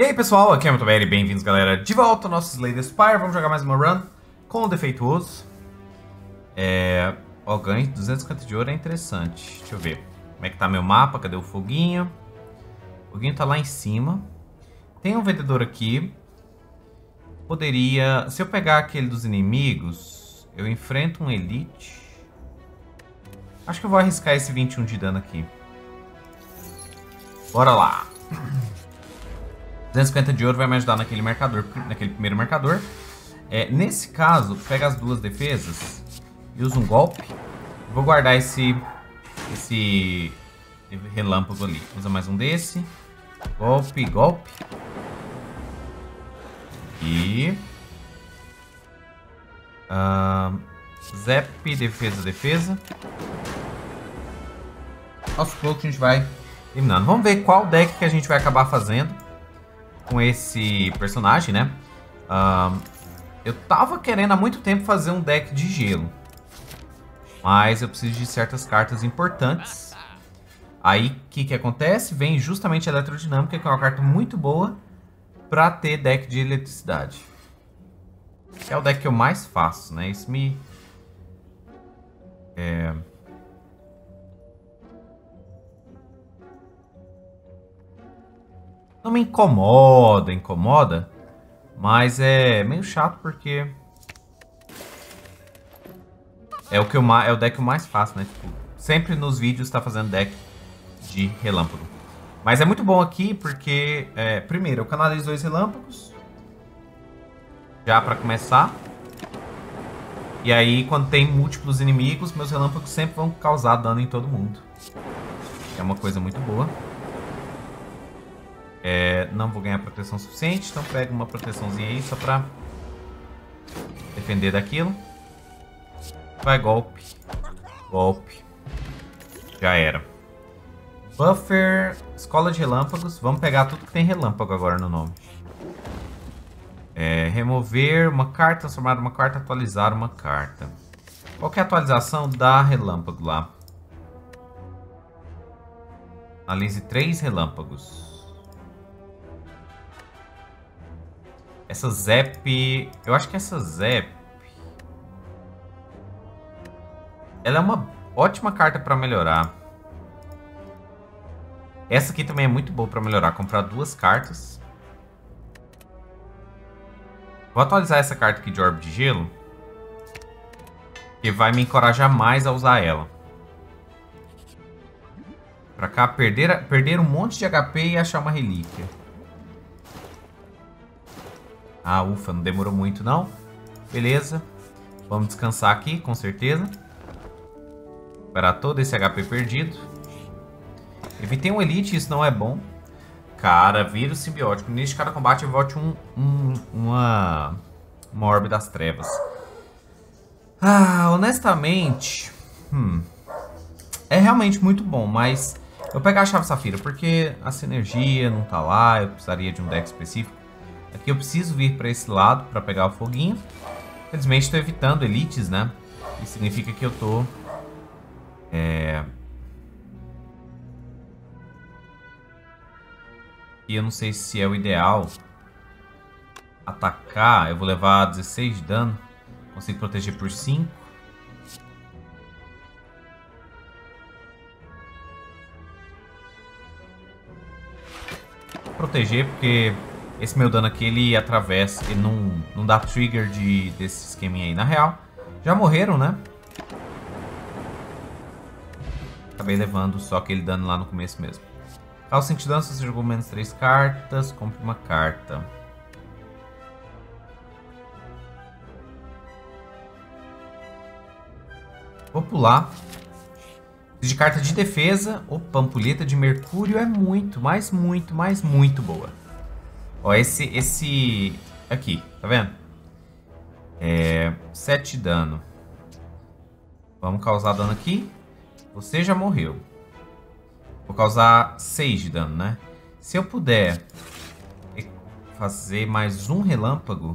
E aí pessoal, aqui é o MotoBR, bem-vindos galera, de volta ao nosso Slay the Spire. Vamos jogar mais uma run com o Defeituoso. Ó, ganho de 250 de ouro é interessante. Deixa eu ver, como é que tá meu mapa, cadê o foguinho? O foguinho tá lá em cima. Tem um vendedor aqui. Poderia, se eu pegar aquele dos inimigos, eu enfrento um Elite. Acho que eu vou arriscar esse 21 de dano aqui. Bora lá. 250 de ouro vai me ajudar naquele marcador, naquele primeiro marcador. Nesse caso, pega as duas defesas e usa um golpe. Vou guardar esse relâmpago ali. Usa mais um desse. Golpe, golpe. E... Zap, defesa, defesa. Aos poucos a gente vai eliminando. Vamos ver qual deck que a gente vai acabar fazendo com esse personagem, né? Eu tava querendo há muito tempo fazer um deck de gelo, mas eu preciso de certas cartas importantes. Aí, o que acontece? Vem justamente a Eletrodinâmica, que é uma carta muito boa pra ter deck de eletricidade. É o deck que eu mais faço, né? Isso me... Não me incomoda, mas é meio chato porque é o deck que eu mais faço, né? Tipo, sempre nos vídeos tá fazendo deck de relâmpago. Mas é muito bom aqui porque, primeiro, eu canalizo 2 relâmpagos já pra começar. E aí, quando tem múltiplos inimigos, meus relâmpagos sempre vão causar dano em todo mundo. É uma coisa muito boa. Não vou ganhar proteção suficiente, então pego uma proteçãozinha aí só pra defender daquilo. Vai, golpe. Golpe. Já era. Buffer, escola de relâmpagos. Vamos pegar tudo que tem relâmpago agora no nome. Remover uma carta, transformar uma carta, atualizar uma carta. Qual que é a atualização da relâmpago lá? Analise 3 relâmpagos. Essa Zap... Eu acho que essa Zap... ela é uma ótima carta para melhorar. Essa aqui também é muito boa para melhorar. Comprar 2 cartas. Vou atualizar essa carta aqui de Orbe de Gelo, que vai me encorajar mais a usar ela. Pra cá, perder um monte de HP e achar uma relíquia. Ah, ufa, não demorou muito não. Beleza. Vamos descansar aqui, com certeza. Recuperar todo esse HP perdido. Evitei um Elite, isso não é bom. Cara, vírus simbiótico. No início de cada combate, volte uma Orbe das Trevas. Honestamente... é realmente muito bom, mas... eu vou pegar a Chave Safira, porque a sinergia não tá lá. Eu precisaria de um deck específico. Aqui eu preciso vir para esse lado para pegar o foguinho. Infelizmente estou evitando elites, né? Isso significa que eu tô... E eu não sei se é o ideal atacar. Eu vou levar 16 de dano. Consigo proteger por 5. Proteger porque... esse meu dano aqui, ele atravessa, ele não dá trigger desse esqueminha aí. Na real, já morreram, né? Acabei levando só aquele dano lá no começo mesmo. Causa 5 de dano, se você jogou menos 3 cartas, compre uma carta. Vou pular. De carta de defesa, opa, ampulheta de mercúrio é muito boa. Ó, esse aqui, tá vendo? 7 de dano. Vamos causar dano aqui. Você já morreu. Vou causar 6 de dano, né? Se eu puder fazer mais um relâmpago...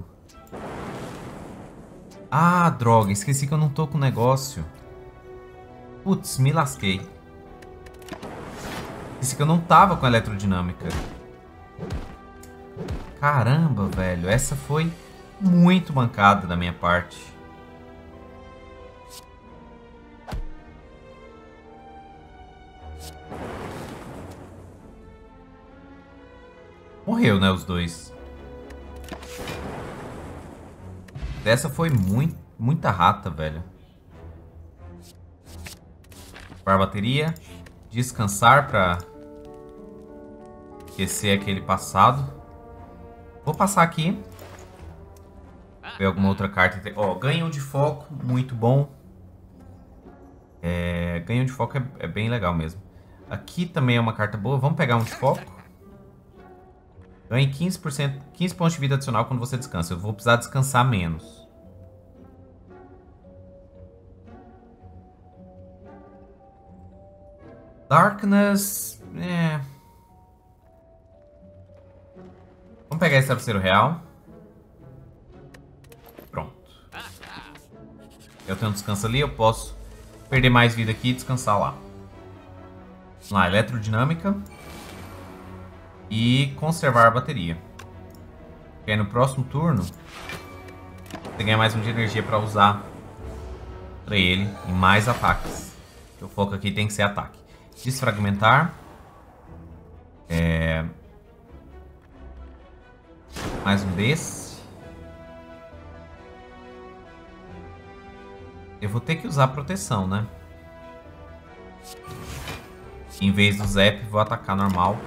Ah, droga, esqueci que eu não tô com o negócio. Putz, me lasquei. Esqueci que eu não tava com a Eletrodinâmica. Caramba, velho. Essa foi muito mancada da minha parte. Morreu, né, os dois. Essa foi muita rata, velho. Para a bateria. Descansar pra esquecer aquele passado. Vou passar aqui. Ver alguma outra carta. Ó, ganho de foco, muito bom. Ganho de foco é bem legal mesmo. Aqui também é uma carta boa. Vamos pegar um de foco. Ganhe 15%, 15 pontos de vida adicional quando você descansa. Eu vou precisar descansar menos. Darkness... Vamos pegar esse travesseiro real. Pronto. Eu tenho um descanso ali, eu posso perder mais vida aqui e descansar lá. Vamos lá, eletrodinâmica. E conservar a bateria. Porque aí no próximo turno você ganha mais um de energia para usar para ele e mais ataques. O foco aqui tem que ser ataque. Desfragmentar. Mais um desse. Eu vou ter que usar proteção, né? Em vez do Zap, vou atacar normal.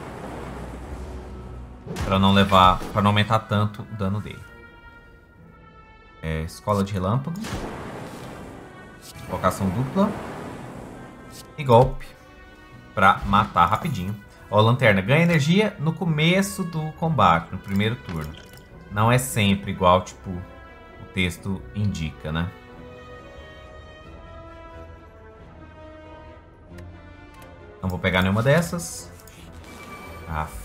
Para não levar, para não aumentar tanto o dano dele. Escola de relâmpago. Invocação dupla. E golpe. Para matar rapidinho. Ó, lanterna. Ganha energia no começo do combate, no primeiro turno. Não é sempre igual, tipo, o texto indica, né? Não vou pegar nenhuma dessas. Aff.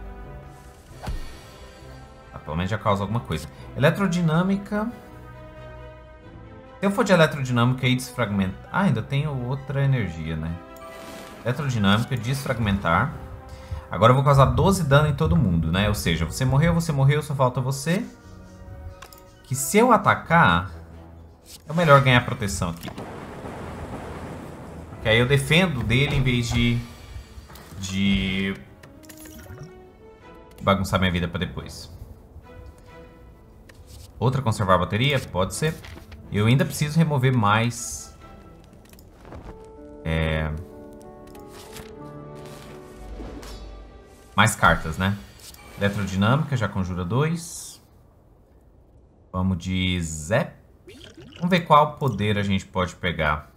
Pelo menos já causa alguma coisa. Eletrodinâmica. Se eu for de eletrodinâmica e desfragmentar... Ah, ainda tenho outra energia, né? Eletrodinâmica, desfragmentar. Agora eu vou causar 12 dano em todo mundo, né? Ou seja, você morreu, só falta você. Que se eu atacar, é melhor ganhar proteção aqui. Porque aí eu defendo dele em vez de bagunçar minha vida pra depois. Outra conservar a bateria? Pode ser. Eu ainda preciso remover mais... mais cartas, né? Eletrodinâmica, já conjura 2. Vamos de Zap. Vamos ver qual poder a gente pode pegar.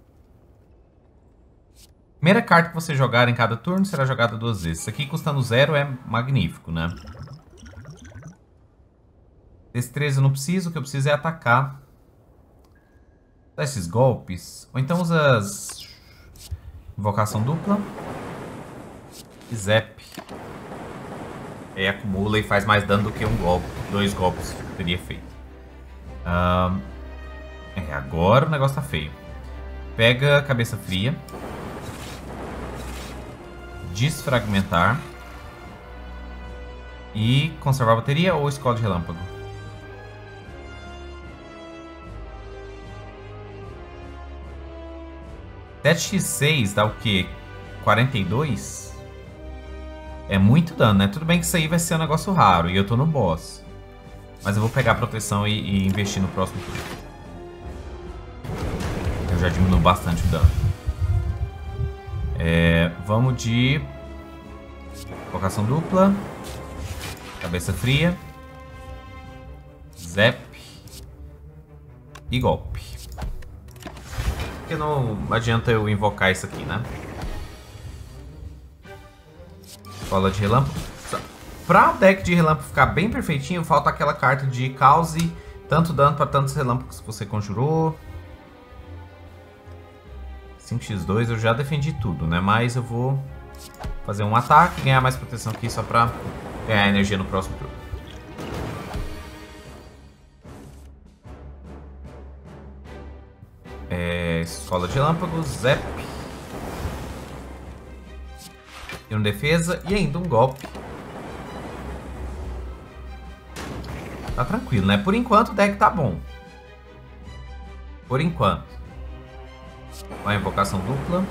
Primeira carta que você jogar em cada turno será jogada 2 vezes. Isso aqui custando 0 é magnífico, né? Destreza eu não preciso, o que eu preciso é atacar. Usar esses golpes. Ou então usa as... Invocação dupla. E Zap. Aí acumula e faz mais dano do que um golpe. 2 golpes teria feito. Agora o negócio tá feio. Pega cabeça fria. Desfragmentar. E conservar a bateria ou escola de relâmpago? x6 dá o quê? 42? É muito dano, né? Tudo bem que isso aí vai ser um negócio raro e eu tô no boss. Mas eu vou pegar a proteção e investir no próximo turno. Eu já diminuo bastante o dano. Vamos de... Invocação dupla. Cabeça fria. Zap. E golpe. Porque não adianta eu invocar isso aqui, né? Escola de relâmpago. Pra o deck de relâmpago ficar bem perfeitinho, falta aquela carta de cause tanto dano para tantos relâmpagos que você conjurou. 5x2 eu já defendi tudo, né? Mas eu vou fazer um ataque e ganhar mais proteção aqui só pra ganhar energia no próximo turno. Escola de relâmpagos, Zap. E uma defesa e ainda um golpe. Tá tranquilo, né? Por enquanto o deck tá bom. Por enquanto. Vai invocação dupla.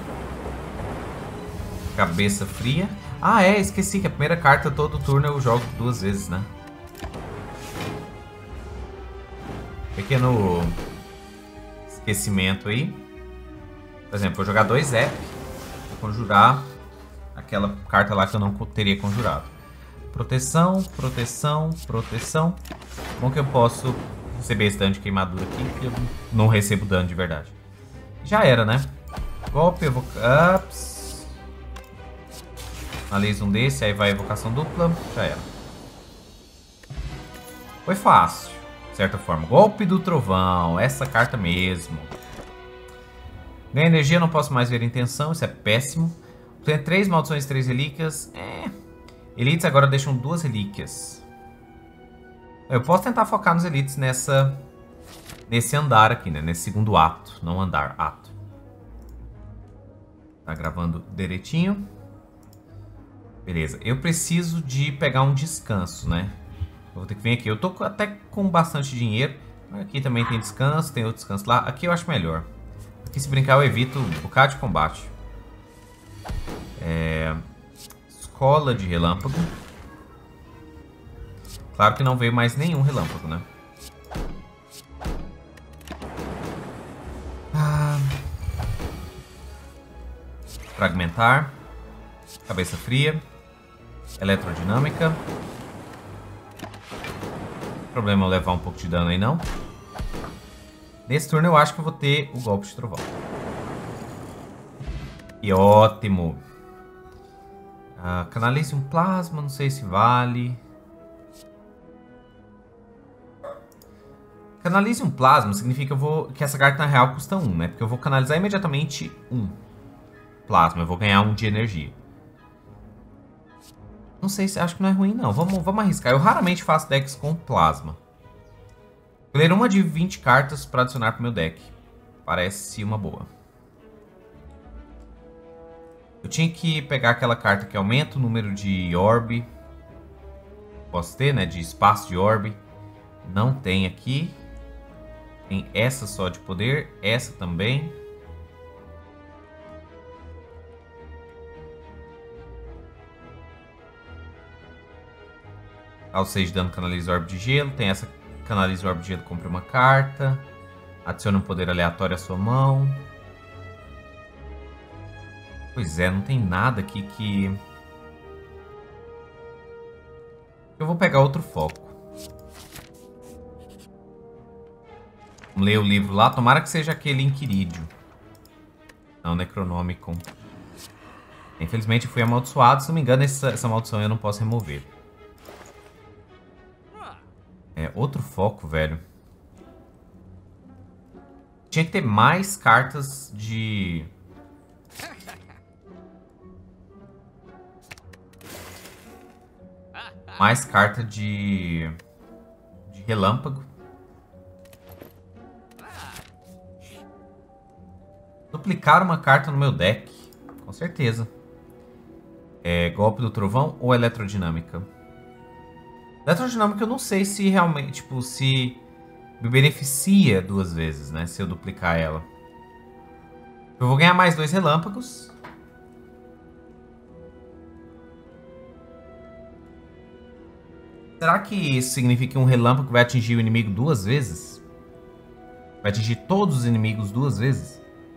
Cabeça fria. Ah, esqueci que a primeira carta todo turno eu jogo 2 vezes, né? Pequeno esquecimento aí. Por exemplo, vou jogar 2 Zap. Vou conjurar aquela carta lá que eu não teria conjurado. Proteção, proteção, proteção. Bom que eu posso receber esse dano de queimadura aqui, porque eu não recebo dano de verdade. Já era, né? Golpe, ups. Analisa um desse, aí vai evocação dupla. Já era. Foi fácil, de certa forma. Golpe do trovão, essa carta mesmo. Ganha energia, não posso mais ver intenção, isso é péssimo. Tem 3 maldições e 3 relíquias. Elites agora deixam 2 relíquias. Eu posso tentar focar nos elites nesse andar aqui, né? Nesse segundo ato. Não andar, ato. Tá gravando direitinho. Beleza. Eu preciso de pegar um descanso, né? Eu vou ter que vir aqui. Eu tô até com bastante dinheiro. Aqui também tem descanso. Tem outro descanso lá. Aqui eu acho melhor. Aqui se brincar eu evito um bocado de combate. Escola de relâmpago. Claro que não veio mais nenhum relâmpago, né? Fragmentar. Cabeça fria. Eletrodinâmica. Problema eu levar um pouco de dano aí, não. Nesse turno eu acho que eu vou ter o golpe de trovão. E ótimo. Canalize um plasma, não sei se vale. Canalize um plasma significa que essa carta na real custa 1, né? Porque eu vou canalizar imediatamente 1 plasma. Eu vou ganhar 1 de energia. Não sei se... Acho que não é ruim, não. Vamos arriscar. Eu raramente faço decks com plasma. Escolher uma de 20 cartas para adicionar para o meu deck. Parece uma boa. Eu tinha que pegar aquela carta que aumenta o número de orb. Posso ter, né? De espaço de orb. Não tem aqui. Tem essa só de poder. Essa também. Ao 6 de dano, canaliza orb de gelo. Tem essa canaliza orb de gelo, compre uma carta. Adiciona um poder aleatório à sua mão. Pois é, não tem nada aqui que... Eu vou pegar outro foco. Vamos ler o livro lá. Tomara que seja aquele Inquirídio. Não, Necronomicon. Infelizmente eu fui amaldiçoado. Se não me engano, essa maldição eu não posso remover. Outro foco, velho. Tinha que ter mais cartas de... Mais carta de relâmpago. Duplicar uma carta no meu deck. Com certeza. Golpe do trovão ou eletrodinâmica? Eletrodinâmica eu não sei se realmente, tipo, se me beneficia 2 vezes, né? Se eu duplicar ela. Eu vou ganhar mais 2 relâmpagos. Será que isso significa que um relâmpago vai atingir o inimigo 2 vezes? Vai atingir todos os inimigos 2 vezes?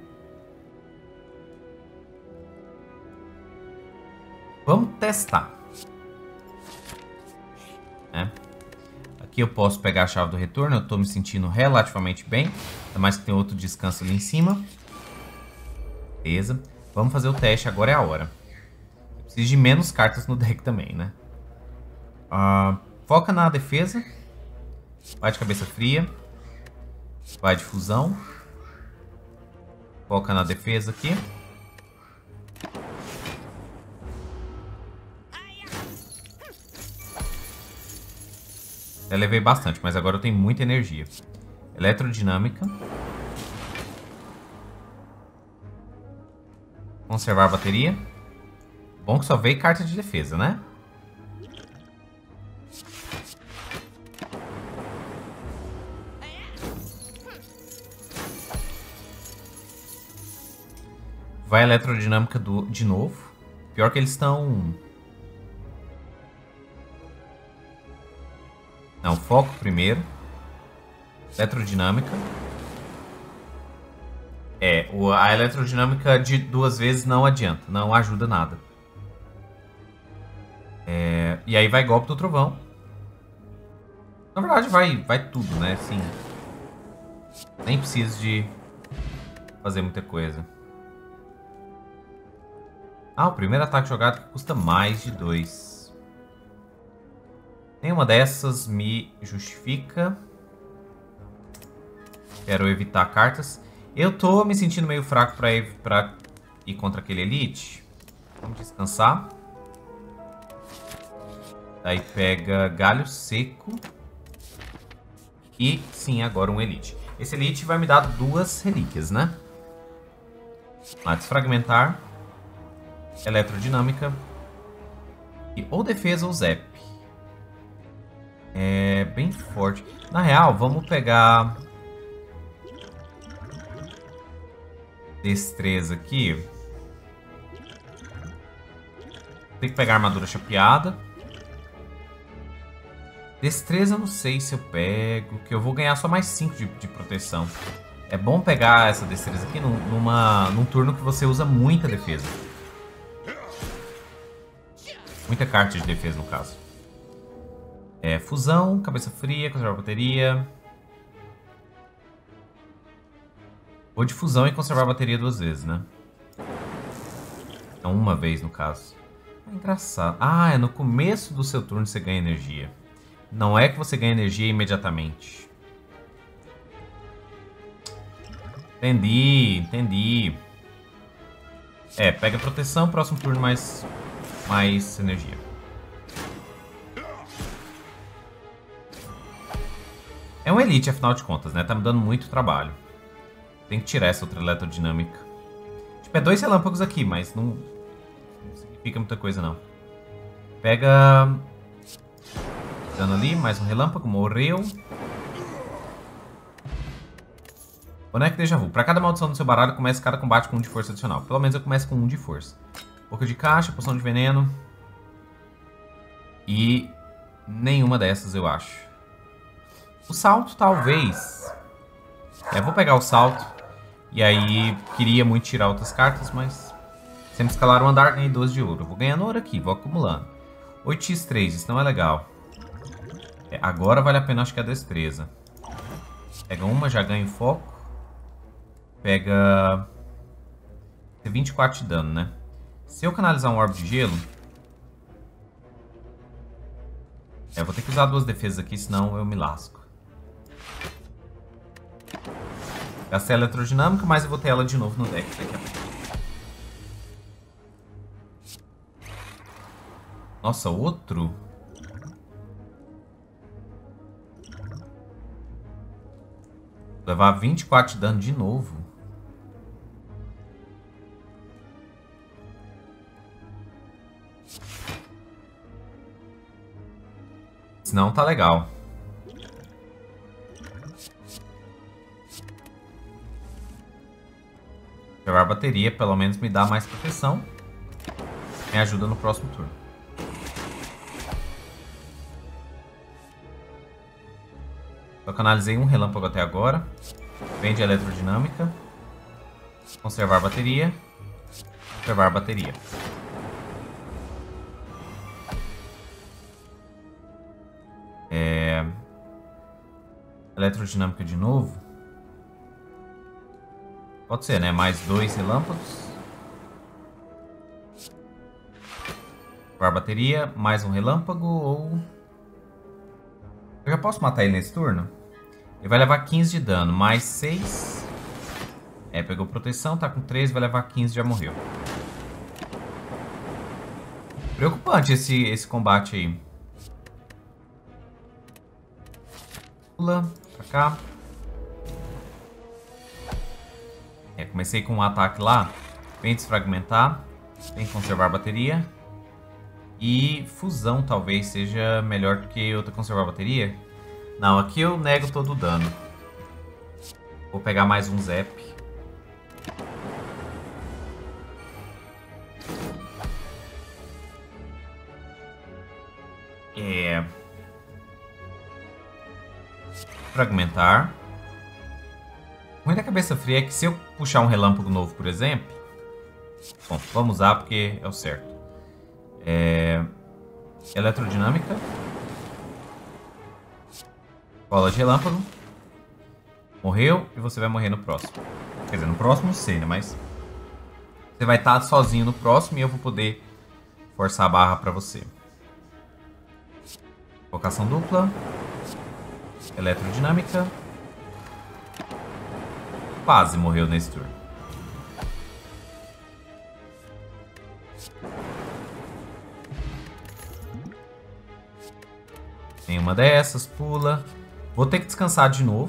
Vamos testar. Aqui eu posso pegar a chave do retorno. Eu estou me sentindo relativamente bem. Ainda mais que tem outro descanso ali em cima. Beleza. Vamos fazer o teste. Agora é a hora. Eu preciso de menos cartas no deck também, né? Foca na defesa. Vai de cabeça fria. Vai de fusão. Foca na defesa aqui. Eu levei bastante, mas agora eu tenho muita energia. Eletrodinâmica. Conservar a bateria. Bom que só veio carta de defesa, né? Vai a eletrodinâmica de novo. Pior que eles estão... Não, foco primeiro. Eletrodinâmica. A eletrodinâmica de 2 vezes não adianta. Não ajuda nada. E aí vai golpe do trovão. Na verdade vai tudo, né? Assim, nem preciso de fazer muita coisa. O primeiro ataque jogado que custa mais de 2. Nenhuma dessas me justifica. Quero evitar cartas. Eu tô me sentindo meio fraco pra ir contra aquele Elite. Vamos descansar. Daí pega galho seco. E sim, agora um Elite. Esse Elite vai me dar 2 relíquias, né? Desfragmentar. Eletrodinâmica. E ou defesa ou Zap. É bem forte. Na real, vamos pegar... Destreza aqui. Tem que pegar armadura chapeada. Destreza eu não sei se eu pego, que eu vou ganhar só mais 5 de proteção. É bom pegar essa destreza aqui num turno que você usa muita defesa. Muita carta de defesa, no caso. Fusão, cabeça fria, conservar a bateria. Vou de fusão e conservar a bateria 2 vezes, né? Então, 1 vez, no caso. Engraçado. É no começo do seu turno você ganha energia. Não é que você ganha energia imediatamente. Entendi. Pega proteção, próximo turno mais energia. É um Elite, afinal de contas, né? Tá me dando muito trabalho. Tem que tirar essa outra eletrodinâmica. Tipo, 2 relâmpagos aqui, mas não significa muita coisa, não. Pega... Dano ali, mais um relâmpago, morreu. Boneco déjà vu. Pra cada maldição do seu baralho, começa cada combate com 1 de força adicional. Pelo menos eu começo com 1 de força. Boca de caixa, poção de veneno. E nenhuma dessas, eu acho. O salto, talvez. Vou pegar o salto. E aí, queria muito tirar outras cartas, mas... Sempre escalar o andar, ganhei 12 de ouro. Eu vou ganhando ouro aqui, vou acumulando. 8x3, isso não é legal. Agora vale a pena, acho que a destreza. Pega uma, já ganha foco. Pega... 24 de dano, né? Se eu canalizar um orbe de gelo... vou ter que usar 2 defesas aqui, senão eu me lasco. Gastei a eletrodinâmica, mas eu vou ter ela de novo no deck daqui a pouco. Nossa, outro? Vou levar 24 de dano de novo. Senão tá legal. Levar a bateria, pelo menos me dá mais proteção. Me ajuda no próximo turno. Só canalizei um relâmpago até agora. Vende a eletrodinâmica. Conservar a bateria. Conservar a bateria. Eletrodinâmica de novo. Pode ser, né? Mais 2 relâmpagos. Conservar a bateria. Mais um relâmpago ou... Eu já posso matar ele nesse turno? Ele vai levar 15 de dano, mais 6. Pegou proteção, tá com 3, vai levar 15, já morreu. Preocupante esse combate aí. Pula pra cá. Comecei com um ataque lá. Vem desfragmentar. Vem conservar a bateria. E fusão talvez seja melhor do que outra conservar a bateria. Não, aqui eu nego todo o dano. Vou pegar mais um Zap. Fragmentar. O ruim da cabeça fria é que se eu puxar um relâmpago novo, por exemplo... Bom, vamos usar porque é o certo. Eletrodinâmica. Bola de relâmpago. Morreu e você vai morrer no próximo. Quer dizer, no próximo não sei, né? Mas você vai estar sozinho no próximo e eu vou poder forçar a barra pra você. Invocação dupla. Eletrodinâmica. Quase morreu nesse turno. Tem uma dessas, pula. Vou ter que descansar de novo.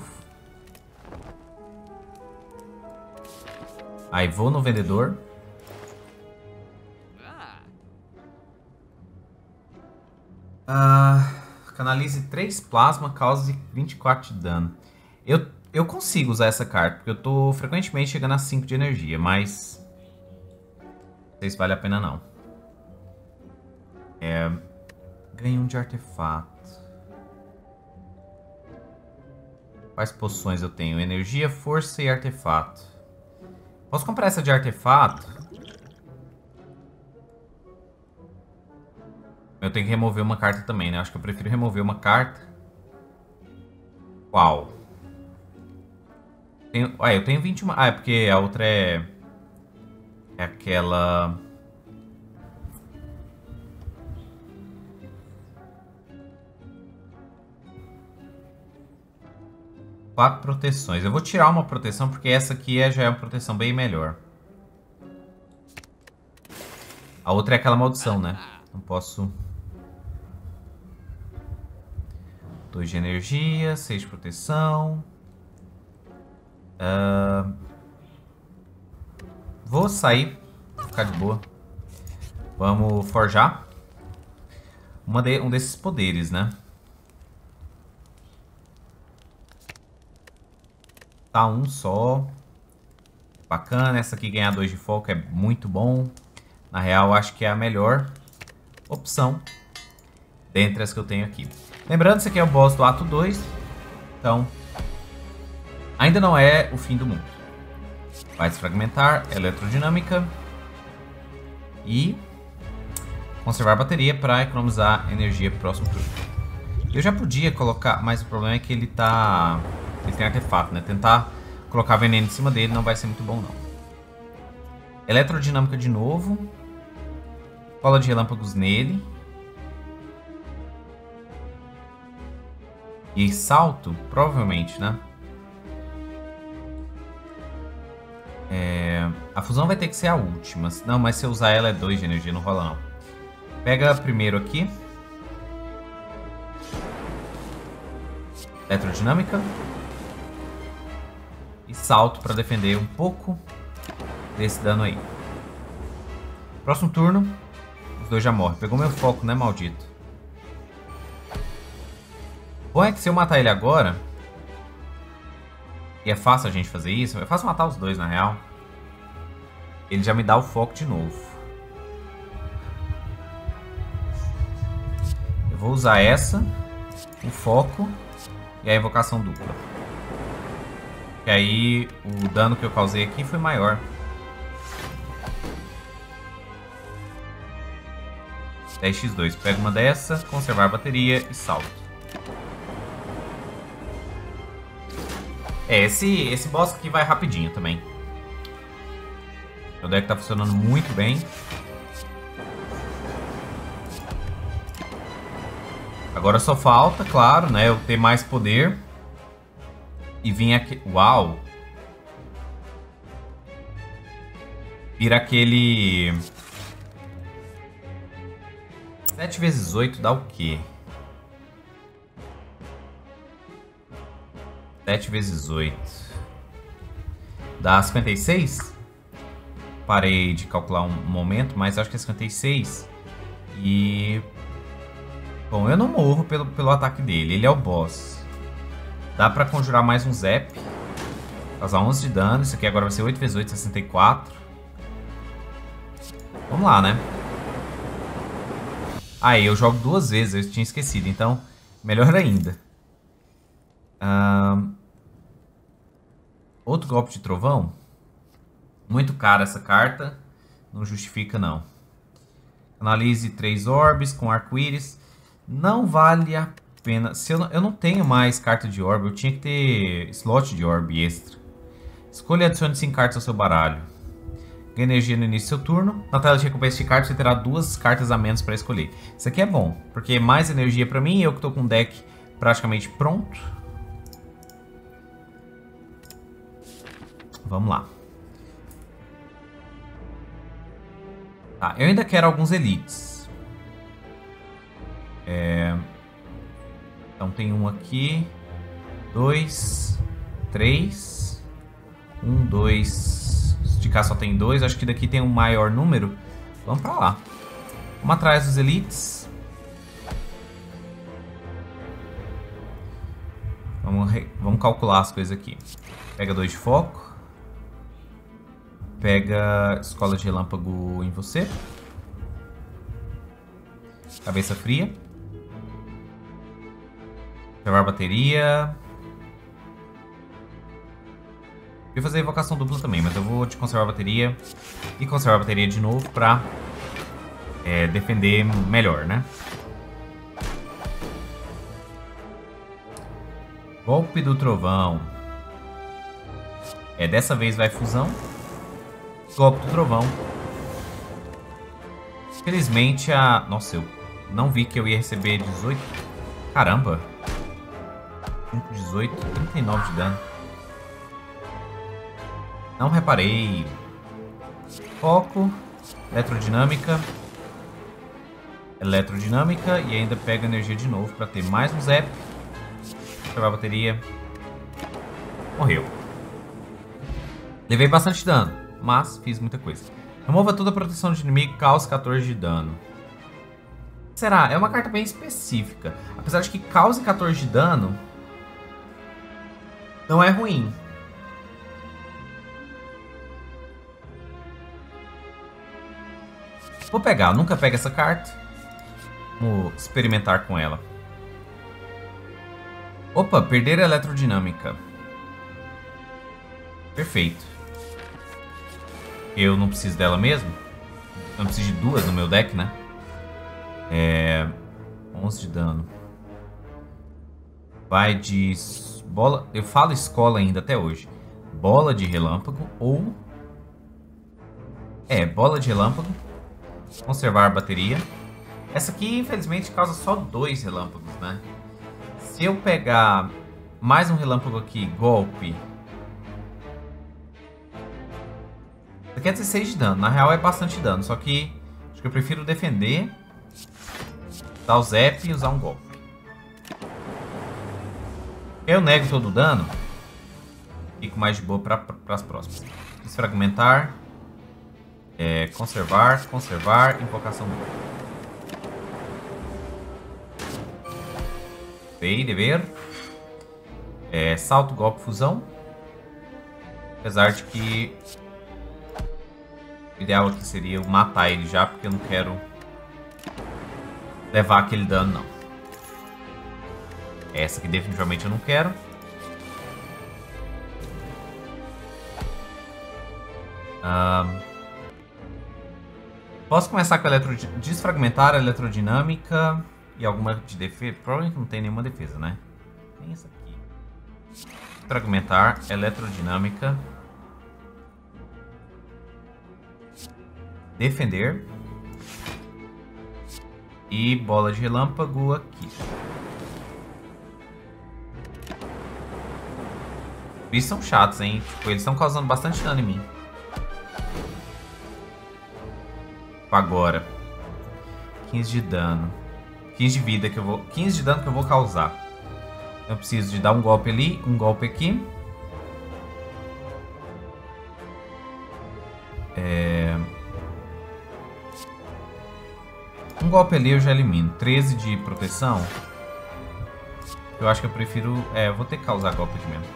Aí vou no vendedor. Canalize 3 plasma, cause 24 de dano. Eu consigo usar essa carta, porque eu tô frequentemente chegando a 5 de energia, mas... Não sei se vale a pena não. Ganho 1 de artefato. Quais poções eu tenho? Energia, força e artefato. Posso comprar essa de artefato? Eu tenho que remover uma carta também, né? Acho que eu prefiro remover uma carta. Qual? Eu tenho 21... é porque a outra é aquela... Quatro proteções. Eu vou tirar uma proteção porque essa aqui já é uma proteção bem melhor. A outra é aquela maldição, né? Não posso... 2 de energia, 6 de proteção. Vou sair. Vou ficar de boa. Vamos forjar. Um desses poderes, né? Tá um só. Bacana. Essa aqui ganhar 2 de foco é muito bom. Na real, acho que é a melhor opção dentre as que eu tenho aqui. Lembrando, esse aqui é o boss do ato 2. Então, ainda não é o fim do mundo. Vai desfragmentar, eletrodinâmica. E conservar bateria para economizar energia pro próximo turno. Eu já podia colocar, mas o problema é que ele tem artefato, né? Tentar colocar veneno em cima dele não vai ser muito bom, não. Eletrodinâmica de novo. Cola de relâmpagos nele. E salto, provavelmente, né? A fusão vai ter que ser a última. Não, mas se eu usar ela é 2 de energia, não rola não. Pega primeiro aqui. Eletrodinâmica. E salto para defender um pouco desse dano aí. Próximo turno, os dois já morrem. Pegou meu foco, né, maldito? Bom é que se eu matar ele agora... E é fácil a gente fazer isso. É fácil matar os dois, na real. Ele já me dá o foco de novo. Eu vou usar essa. O foco. E a invocação dupla. Que aí o dano que eu causei aqui foi maior. 10x2. Pega uma dessa, conservar a bateria e salto. Esse boss aqui vai rapidinho também. O deck tá funcionando muito bem. Agora só falta, claro, né, eu ter mais poder. E vir aqui... Uau! Vira aquele... 7 vezes 8 dá o quê? 7 vezes 8 dá 56? Parei de calcular um momento, mas acho que é 56. E... Bom, eu não morro pelo ataque dele, ele é o boss. Dá pra conjurar mais um Zap. Causar 11 de dano, isso aqui agora vai ser 8 vezes 8, 64. Vamos lá, né? Ah, eu jogo 2 vezes, eu tinha esquecido. Então, melhor ainda. Outro golpe de trovão. Muito cara essa carta. Não justifica, não. Analise 3 orbes com arco-íris. Não vale a pena. Se eu não tenho mais carta de orbe, eu tinha que ter slot de orbe extra. Escolha e adicione 5 cartas ao seu baralho. Ganhe energia no início do seu turno. Na tela de recompensa de cartas, você terá 2 cartas a menos para escolher. Isso aqui é bom, porque mais energia para mim. Eu que estou com o deck praticamente pronto. Vamos lá. Tá, eu ainda quero alguns elites. Então tem um aqui. 2, 3. 1, 2. De cá só tem 2. Acho que daqui tem um maior número. Vamos pra lá. Vamos atrás dos elites. Vamos calcular as coisas aqui. Pega 2 de foco. Pega escola de relâmpago em você. Cabeça fria. Levar bateria. Eu ia fazer evocação dupla também, mas eu vou te conservar a bateria. E conservar a bateria de novo pra defender melhor, né? Golpe do trovão. Dessa vez vai fusão. Golpe do trovão. Felizmente a... Nossa, eu não vi que eu ia receber 18. Caramba. 18, 39 de dano. Não reparei. Foco. Eletrodinâmica. Eletrodinâmica. E ainda pega energia de novo para ter mais um zap. Levar a bateria. Morreu. Levei bastante dano, mas fiz muita coisa. Remova toda a proteção de inimigo e cause 14 de dano. Será? É uma carta bem específica. Apesar de que cause 14 de dano, não é ruim. Vou pegar, nunca pego essa carta. Vamos experimentar com ela. Opa, perder a eletrodinâmica. Perfeito. Eu não preciso dela mesmo. Eu não preciso de 2 no meu deck, né? 11 de dano. Vai de bola. Eu falo escola ainda até hoje. Bola de relâmpago ou... bola de relâmpago. Conservar a bateria. Essa aqui, infelizmente, causa só 2 relâmpagos, né? Se eu pegar mais um relâmpago aqui, golpe... Isso aqui é 16 de dano. Na real é bastante dano. Só que acho que eu prefiro defender, dar o zap e usar um golpe. Eu nego todo o dano. Fico mais de boa para as próximas. Desfragmentar. Conservar, conservar, invocação dupla. Dever. Salto, golpe, fusão. Apesar de que o ideal aqui seria eu matar ele já, porque eu não quero levar aquele dano, não. Essa aqui definitivamente eu não quero. Posso começar com a desfragmentar a eletrodinâmica e alguma de defesa. Provavelmente não tem nenhuma defesa, né? Nem essa aqui. Fragmentar, eletrodinâmica. Defender. E bola de relâmpago aqui. Eles são chatos, hein? Tipo, eles estão causando bastante dano em mim. Agora. 15 de dano. 15 de vida que eu vou... 15 de dano que eu vou causar. Eu preciso de dar um golpe ali, um golpe aqui. Um golpe ali eu já elimino. 13 de proteção. Eu acho que eu prefiro... eu vou ter que causar golpe aqui mesmo.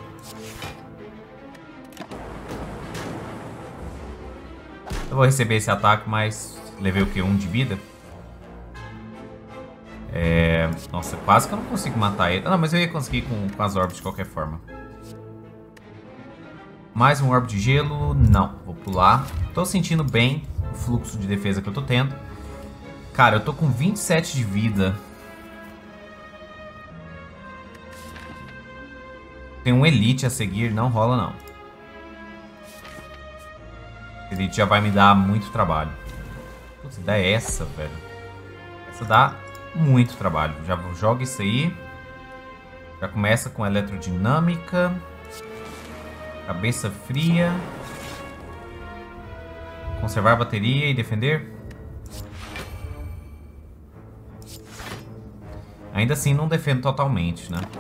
Eu vou receber esse ataque, mas levei o que? 1 de vida. Nossa, quase que eu não consigo matar ele. Não, mas eu ia conseguir com as orbes de qualquer forma. Mais um orbe de gelo. Não, vou pular. Tô sentindo bem o fluxo de defesa que eu tô tendo. Cara, eu tô com 27 de vida. Tem um Elite a seguir, não rola não. Elite já vai me dar muito trabalho. Putz, dá essa, velho. Essa dá muito trabalho. Já joga isso aí. Já começa com eletrodinâmica. Cabeça fria. Conservar a bateria e defender. Ainda assim não defendo totalmente, né?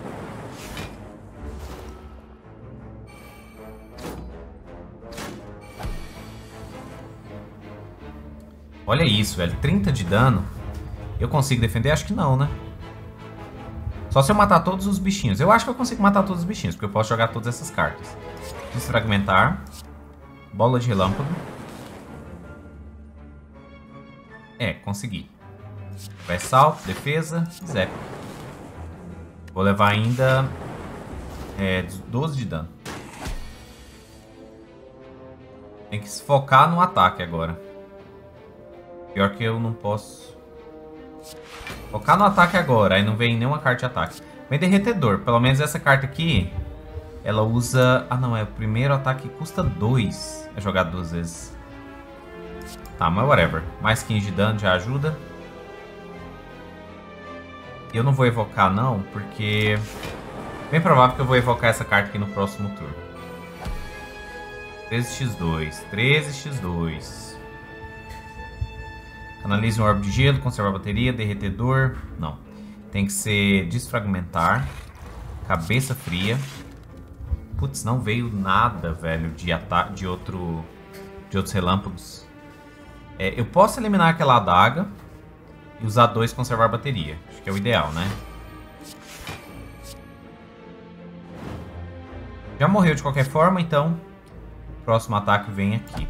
Olha isso, velho. 30 de dano. Eu consigo defender? Acho que não, né? Só se eu matar todos os bichinhos. Eu acho que eu consigo matar todos os bichinhos, porque eu posso jogar todas essas cartas. Desfragmentar. Bola de relâmpago. Consegui. Vai salto, defesa, zap. Vou levar ainda 12 de dano. Tem que se focar no ataque agora. Pior que eu não posso focar no ataque agora. Aí não vem nenhuma carta de ataque. Vem derretedor. Pelo menos essa carta aqui, ela usa... Ah não, é o primeiro ataque que custa 2. É jogar 2 vezes. Tá, mas whatever. Mais 15 de dano já ajuda. Eu não vou evocar não, porque... Bem provável que eu vou evocar essa carta aqui no próximo turno. 13x2. 13x2. Analise um orbe de gelo, conservar a bateria, derretedor. Não. Tem que ser desfragmentar. Cabeça fria. Putz, não veio nada, velho, de ataque de outros relâmpagos. Eu posso eliminar aquela adaga e usar 2 conservar a bateria. Acho que é o ideal, né? Já morreu de qualquer forma, então o próximo ataque vem aqui.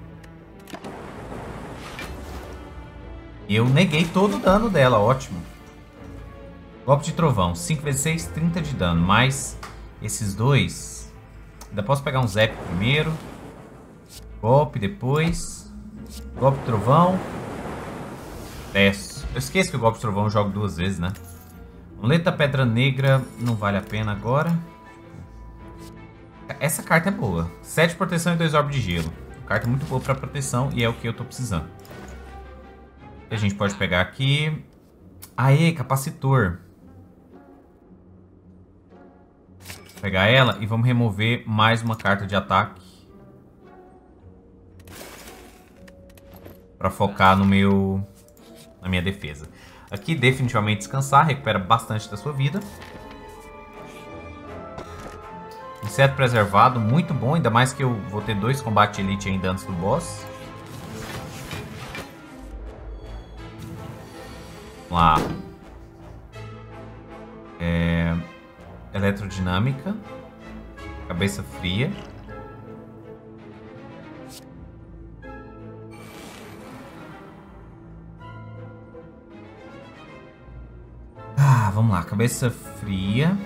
E eu neguei todo o dano dela, ótimo. Golpe de trovão, 5 vezes 6, 30 de dano. Mais esses 2. Ainda posso pegar um zap primeiro. Golpe depois. Golpe de trovão. Desço. Eu esqueço que o golpe de trovão eu jogo 2 vezes, né? Muleta pedra negra não vale a pena agora. Essa carta é boa. 7 de proteção e 2 orbes de gelo. Carta muito boa para proteção e é o que eu tô precisando. A gente pode pegar aqui. Aê, capacitor. Vou pegar ela e vamos remover mais uma carta de ataque. Para focar na minha defesa. Aqui definitivamente descansar, recupera bastante da sua vida. Inseto preservado, muito bom, ainda mais que eu vou ter 2 combates elite ainda antes do boss. Vamos lá. Eletrodinâmica. Cabeça fria. Vamos lá. Cabeça fria.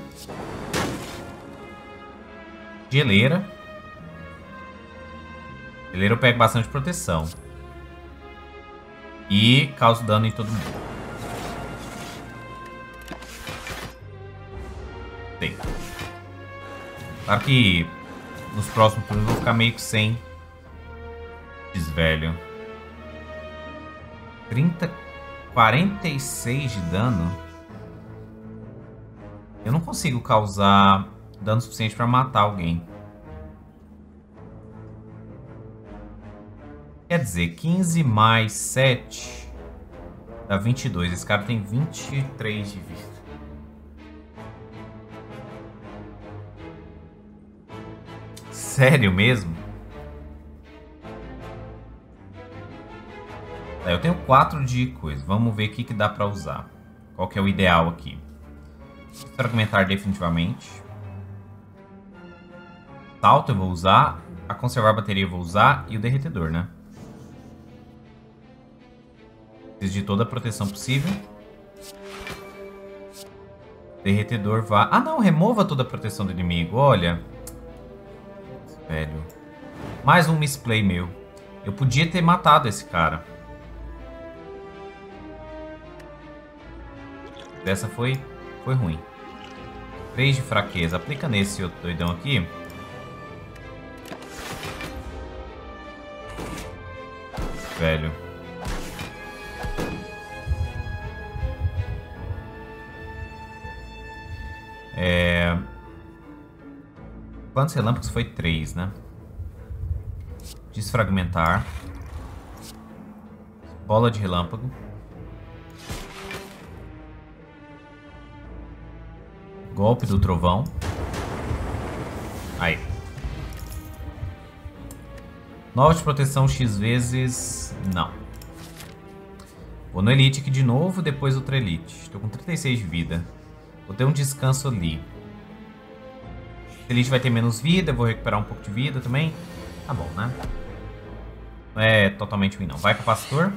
Geleira. Geleira eu pego bastante proteção. E causo dano em todo mundo. Tem. Claro que nos próximos turnos eu vou ficar meio que sem velho. 46 de dano. Eu não consigo causar dano suficiente para matar alguém. Quer dizer, 15 mais 7 dá 22. Esse cara tem 23 de vida. Sério mesmo? Eu tenho 4 de coisa. Vamos ver o que dá pra usar. Qual que é o ideal aqui? Fragmentar definitivamente. Salto eu vou usar. A conservar a bateria eu vou usar. E o derretedor, né? Preciso de toda a proteção possível. Derretedor vai... Ah, não. Remova toda a proteção do inimigo. Olha. Velho. Mais um misplay meu. Eu podia ter matado esse cara. Dessa foi ruim. 3 de fraqueza. Aplica nesse outro doidão aqui. Velho. Quantos relâmpagos? Foi 3, né? Desfragmentar. Bola de relâmpago. Golpe do trovão. Aí. 9 de proteção X vezes... Não. Vou no Elite aqui de novo, depois outra Elite. Estou com 36 de vida. Vou ter um descanso ali. O Elite vai ter menos vida, eu vou recuperar um pouco de vida também. Tá bom, né? Não é totalmente ruim, não. Vai, capacitor.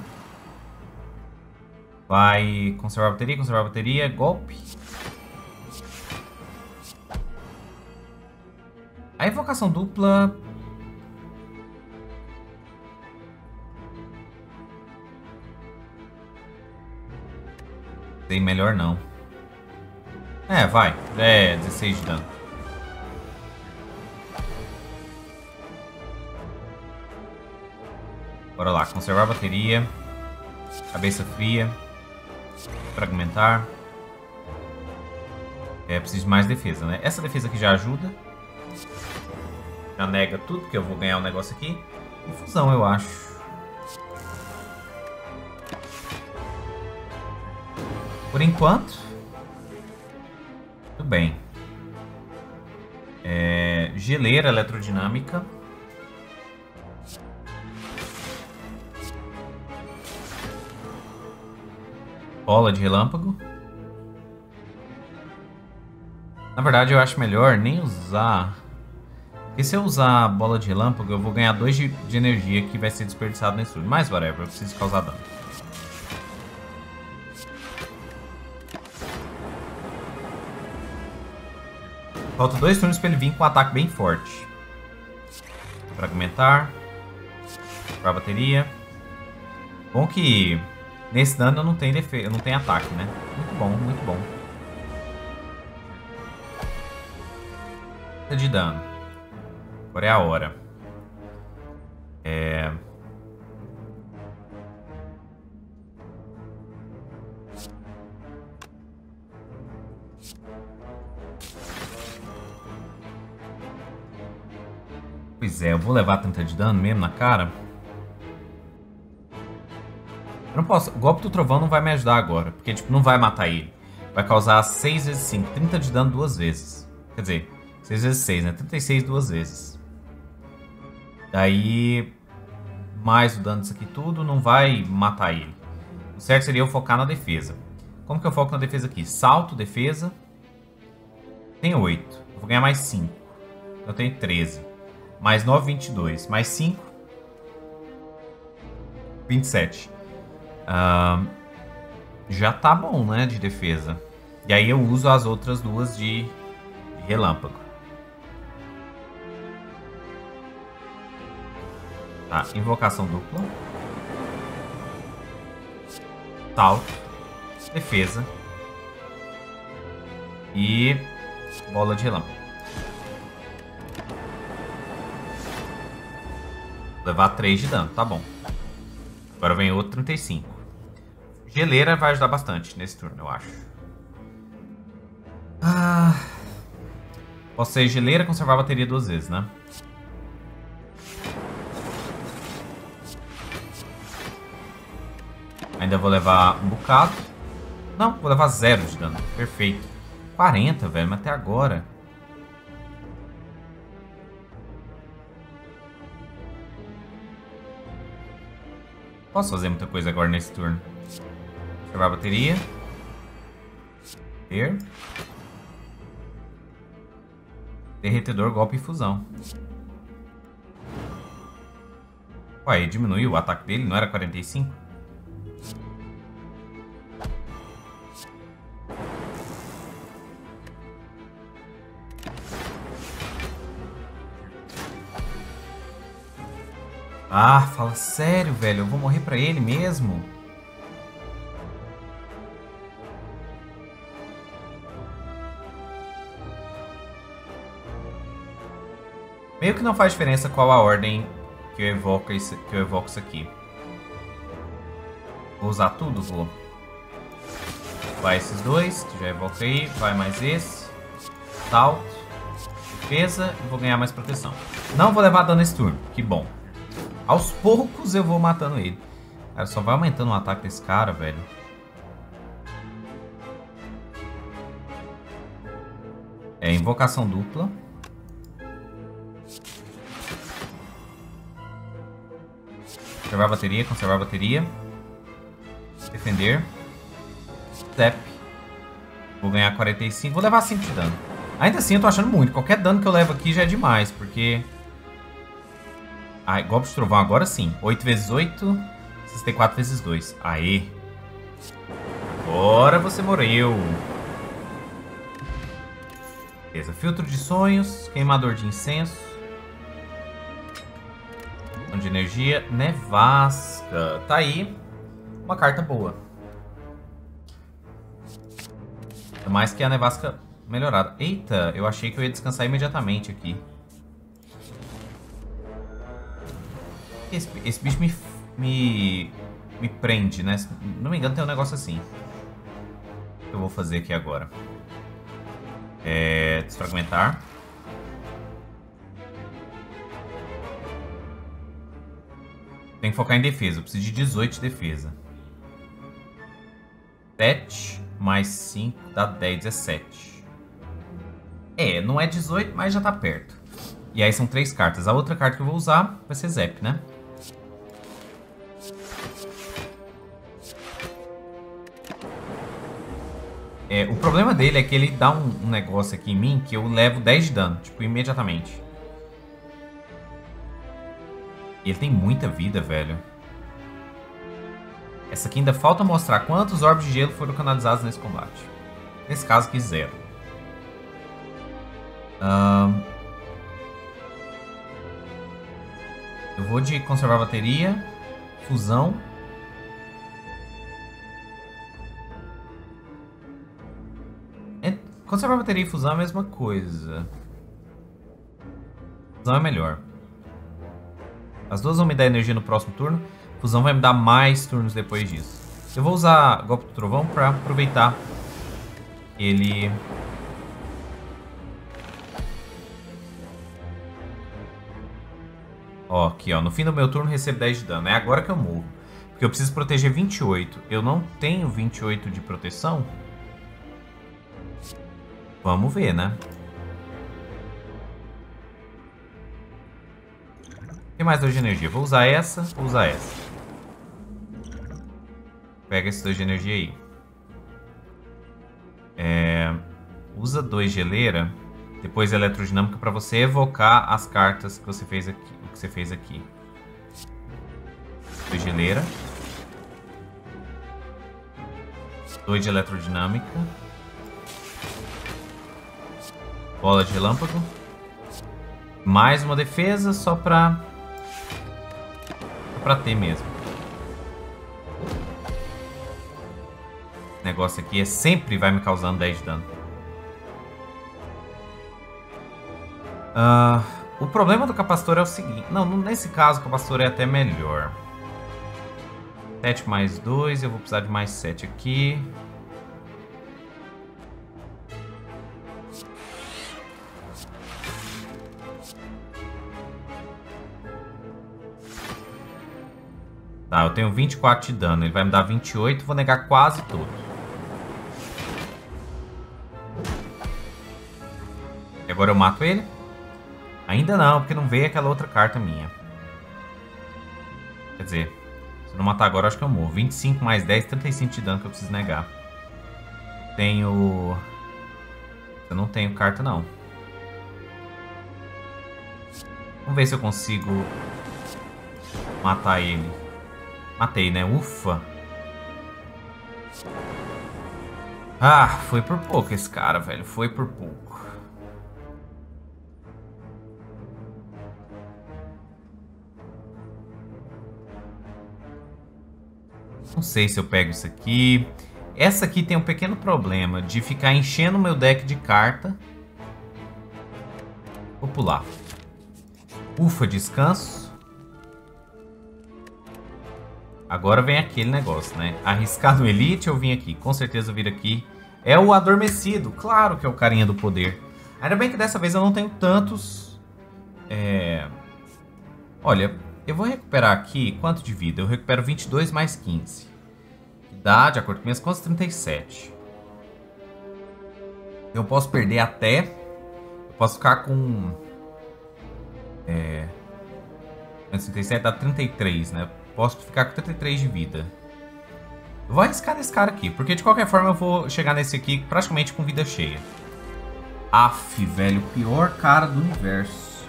Vai conservar a bateria. Golpe. A invocação dupla... Sei melhor não. Vai. 16 de dano. Bora lá. Conservar a bateria. Cabeça fria. Fragmentar. Preciso de mais defesa, né? Essa defesa aqui já ajuda. Já nega tudo, porque eu vou ganhar um negócio aqui. E fusão, eu acho. Por enquanto. Tudo bem. Geleira eletrodinâmica. Bola de relâmpago. Na verdade, eu acho melhor nem usar. Porque se eu usar a bola de relâmpago, eu vou ganhar 2 de energia que vai ser desperdiçado nesse turno. Mas whatever, eu preciso causar dano. Falta 2 turnos para ele vir com um ataque bem forte. Fragmentar. Para a bateria. Bom que nesse dano eu não tenho defesa, eu não tenho ataque, né? Muito bom, muito bom. De dano. Agora é a hora. Pois é, eu vou levar tanta de dano mesmo na cara. Eu não posso. O golpe do trovão não vai me ajudar agora. Porque, tipo, não vai matar ele. Vai causar 6 vezes 5. 30 de dano 2 vezes. Quer dizer, 6 vezes 6, né? 36 2 vezes. Daí, mais o dano disso aqui tudo, não vai matar ele. O certo seria eu focar na defesa. Como que eu foco na defesa aqui? Salto, defesa. Tem 8. Eu vou ganhar mais 5. Eu tenho 13. Mais 9, 22. Mais 5. 27. Já tá bom, né? De defesa. E aí eu uso as outras duas de relâmpago. Tá, invocação dupla. Salto. Defesa. E bola de relâmpago. Levar 3 de dano, tá bom. Agora vem outro 35. Geleira vai ajudar bastante nesse turno, eu acho. Posso ser geleira e conservar a bateria 2 vezes, né? Ainda vou levar um bocado. Não, vou levar 0 de dano. Perfeito. 40, velho, mas até agora. Posso fazer muita coisa agora nesse turno. Conservar a bateria. Ter. Derretedor, golpe e fusão. Ué, diminuiu o ataque dele? Não era 45? Ah, fala sério, velho. Eu vou morrer pra ele mesmo? Meio que não faz diferença qual a ordem que eu evoco isso aqui. Vou usar tudo? Vou. Vai esses dois, que já evoquei. Vai mais esse. Salto. Defesa. E vou ganhar mais proteção. Não vou levar dano esse turno. Que bom. Aos poucos eu vou matando ele. Cara, só vai aumentando o ataque desse cara, velho. É invocação dupla. Conservar a bateria, conservar a bateria. Defender. Zap. Vou ganhar 45. Vou levar 5 de dano. Ainda assim eu tô achando muito. Qualquer dano que eu levo aqui já é demais, porque... Ai, golpe de trovão agora sim. 8 vezes 8. 64 vezes 2. Aê. Agora você morreu. Beleza. Filtro de sonhos. Queimador de incenso. De energia. Nevasca. Tá aí. Uma carta boa. É mais que a nevasca melhorada. Eita, eu achei que eu ia descansar imediatamente aqui. Esse bicho me prende, né? Se não me engano, tem um negócio assim. O que eu vou fazer aqui agora? Desfragmentar. Tem que focar em defesa. Eu preciso de 18 de defesa. 7 mais 5 dá 10, 17. Não é 18, mas já tá perto. E aí são 3 cartas. A outra carta que eu vou usar vai ser Zap, né? O problema dele é que ele dá um negócio aqui em mim que eu levo 10 de dano, tipo, imediatamente. E ele tem muita vida, velho. Essa aqui ainda falta mostrar quantos orbes de gelo foram canalizados nesse combate. Nesse caso aqui, 0. Eu vou de conservar a bateria. Fusão. Conservar a bateria e fusão é a mesma coisa. Fusão é melhor. As duas vão me dar energia no próximo turno. Fusão vai me dar mais turnos depois disso. Eu vou usar golpe do trovão para aproveitar ele. Ó, aqui ó, no fim do meu turno recebo 10 de dano. É agora que eu morro. Porque eu preciso proteger 28. Eu não tenho 28 de proteção. Vamos ver, né? Tem mais 2 de energia. Vou usar essa, vou usar essa. Pega esses 2 de energia aí. Usa 2 geleira. Depois eletrodinâmica para você evocar as cartas que você fez aqui. O que você fez aqui. 2 geleira. 2 de eletrodinâmica. Bola de relâmpago. Mais uma defesa só pra ter mesmo. Esse negócio aqui sempre vai me causando 10 de dano. O problema do capacitor é o seguinte. Não, nesse caso o capacitor é até melhor. 7 mais 2. Eu vou precisar de mais 7 aqui. Tá, eu tenho 24 de dano. Ele vai me dar 28. Vou negar quase tudo. E agora eu mato ele? Ainda não, porque não veio aquela outra carta minha. Quer dizer, se eu não matar agora, acho que eu morro. 25 mais 10, 35 de dano que eu preciso negar. Tenho... Eu não tenho carta, não. Vamos ver se eu consigo matar ele. Matei, né? Ufa. Ah, foi por pouco esse cara, velho. Foi por pouco. Não sei se eu pego isso aqui. Essa aqui tem um pequeno problema de ficar enchendo o meu deck de carta. Vou pular. Ufa, descanso. Agora vem aquele negócio, né? Arriscar no Elite, eu vim aqui. Com certeza vir aqui. É o Adormecido. Claro que é o carinha do poder. Ainda bem que dessa vez eu não tenho tantos... Olha, eu vou recuperar aqui... Quanto de vida? Eu recupero 22 mais 15. Que dá, de acordo com minhas contas, 37. Eu posso perder até... Eu posso ficar com... 37 dá 33, né? Posso ficar com 33 de vida. Eu vou arriscar nesse cara aqui, porque de qualquer forma eu vou chegar nesse aqui praticamente com vida cheia. Aff, velho, o pior cara do universo.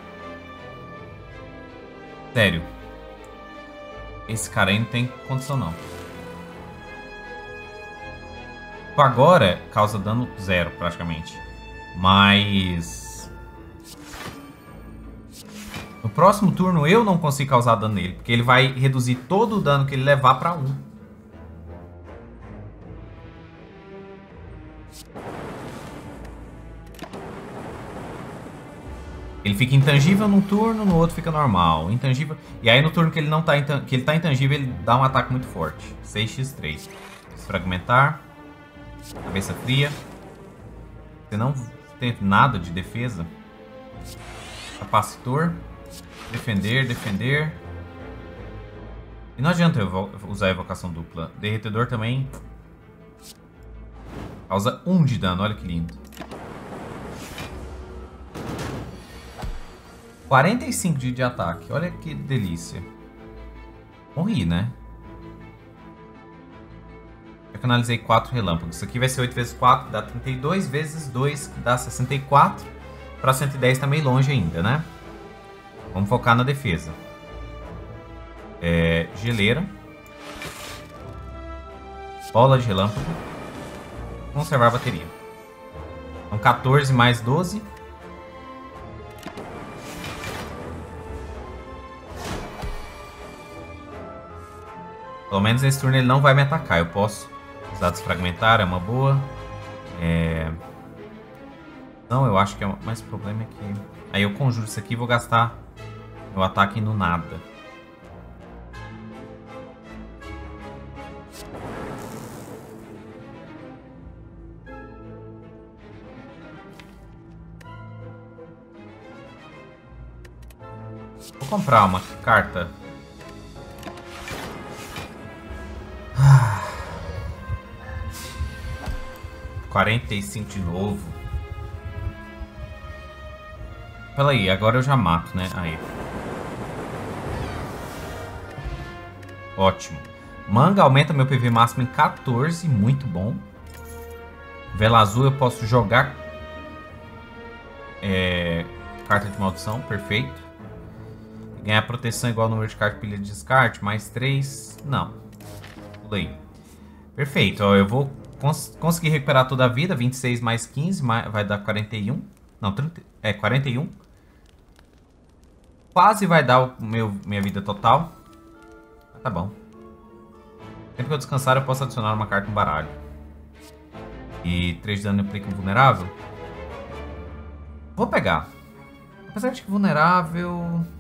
Sério. Esse cara aí não tem condição não. Agora causa dano 0 praticamente. Mas... no próximo turno eu não consigo causar dano nele, porque ele vai reduzir todo o dano que ele levar pra 1. Ele fica intangível num turno, no outro fica normal. Intangível. E aí no turno que ele não tá, que ele tá intangível, ele dá um ataque muito forte. 6x3. Desfragmentar. Cabeça fria. Você não tem nada de defesa. Capacitor. Defender, defender. E não adianta eu usar a evocação dupla. Derretedor também. Causa 1 de dano, olha que lindo. 45 de ataque, olha que delícia. Morri, né? Eu canalizei 4 relâmpagos. Isso aqui vai ser 8 vezes 4, que dá 32, vezes 2, que dá 64. Para 110 tá meio longe ainda, né? Vamos focar na defesa. Geleira. Bola de relâmpago. Conservar a bateria. Então 14 mais 12. Pelo menos nesse turno ele não vai me atacar. Eu posso usar desfragmentar, é uma boa. Não, eu acho que é o mais problema é que... Aí eu conjuro isso aqui e vou gastar meu ataque no nada. Vou comprar uma carta... 45 de novo. Pera aí, agora eu já mato, né? Aí. Ótimo. Manga aumenta meu PV máximo em 14, muito bom. Vela azul eu posso jogar carta de maldição, perfeito. Ganhar proteção igual ao número de cartas pilha de descarte, mais 3. Não. Pula aí. Perfeito, ó, eu vou conseguir recuperar toda a vida. 26 mais 15 vai dar 41. Não, 30, 41. Quase vai dar minha vida total. Tá bom. Sempre que eu descansar eu posso adicionar uma carta no baralho. E 3 de dano aplica um vulnerável. Vou pegar. Apesar de que vulnerável...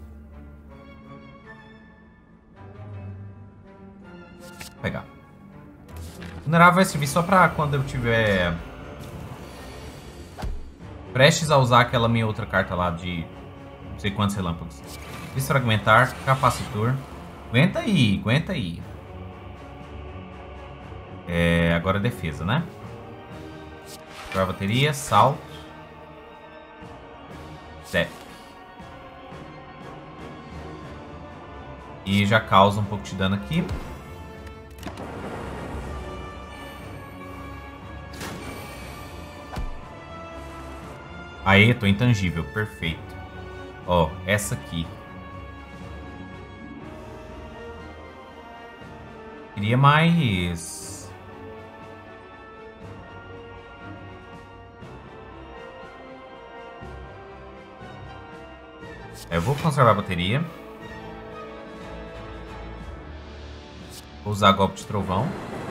Vou pegar. Vulnerável vai servir só pra quando eu tiver prestes a usar aquela minha outra carta lá de não sei quantos relâmpagos. Desfragmentar, capacitor. Aguenta aí, aguenta aí. Agora defesa, né? Para bateria, salto. Step. E já causa um pouco de dano aqui. Aê, tô intangível, perfeito. Ó, essa aqui. Queria mais... Eu vou conservar a bateria. Vou usar golpe de trovão.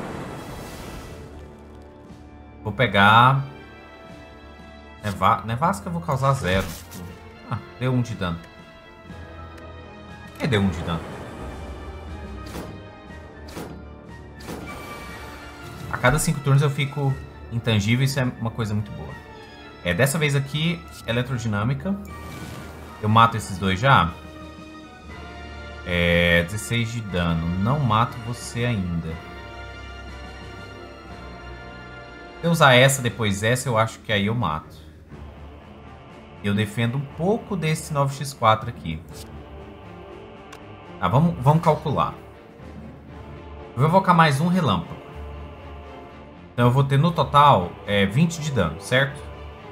Vou pegar... Nevasca eu vou causar 0. Ah, deu 1 de dano. Por que deu 1 de dano? A cada 5 turnos eu fico intangível, isso é uma coisa muito boa. Dessa vez aqui, eletrodinâmica. Eu mato esses dois já. 16 de dano. Não mato você ainda. Se eu usar essa, depois essa, eu acho que aí eu mato. Eu defendo um pouco desse 9x4 aqui. Tá, vamos calcular. Eu vou evocar mais um relâmpago. Então eu vou ter no total 20 de dano, certo?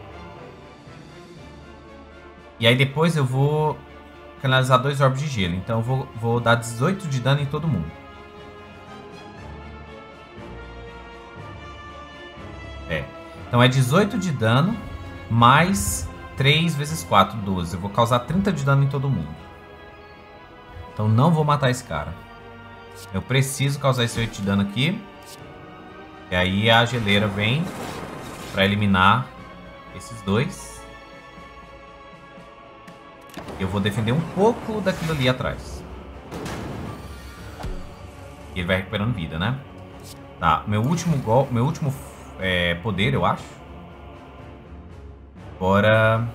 E aí depois eu vou canalizar 2 orbes de gelo. Então eu vou dar 18 de dano em todo mundo. Então é 18 de dano mais 3 vezes 4, 12. Eu vou causar 30 de dano em todo mundo. Então não vou matar esse cara. Eu preciso causar esse 8 de dano aqui. E aí a geleira vem para eliminar esses dois. Eu vou defender um pouco daquilo ali atrás. E ele vai recuperando vida, né? Tá, meu último poder, eu acho. Agora...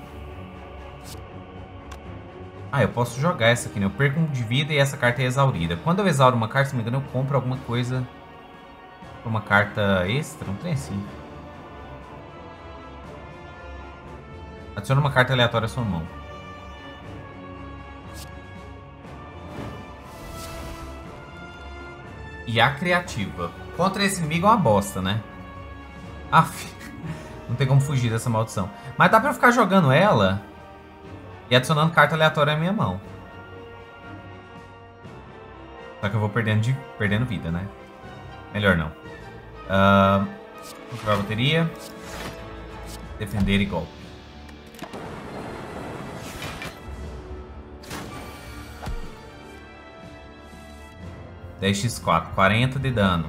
eu posso jogar essa aqui, né? Eu perco 1 de vida e essa carta é exaurida. Quando eu exauro uma carta, se não me engano, eu compro alguma coisa... Uma carta extra, não tem assim. Adiciona uma carta aleatória à sua mão. E a criativa. Contra esse inimigo é uma bosta, né? Aff. Não tem como fugir dessa maldição. Mas dá pra eu ficar jogando ela e adicionando carta aleatória à minha mão. Só que eu vou perdendo vida, né? Melhor não. Comprar a bateria. Defender e golpe. (10x4), 40 de dano.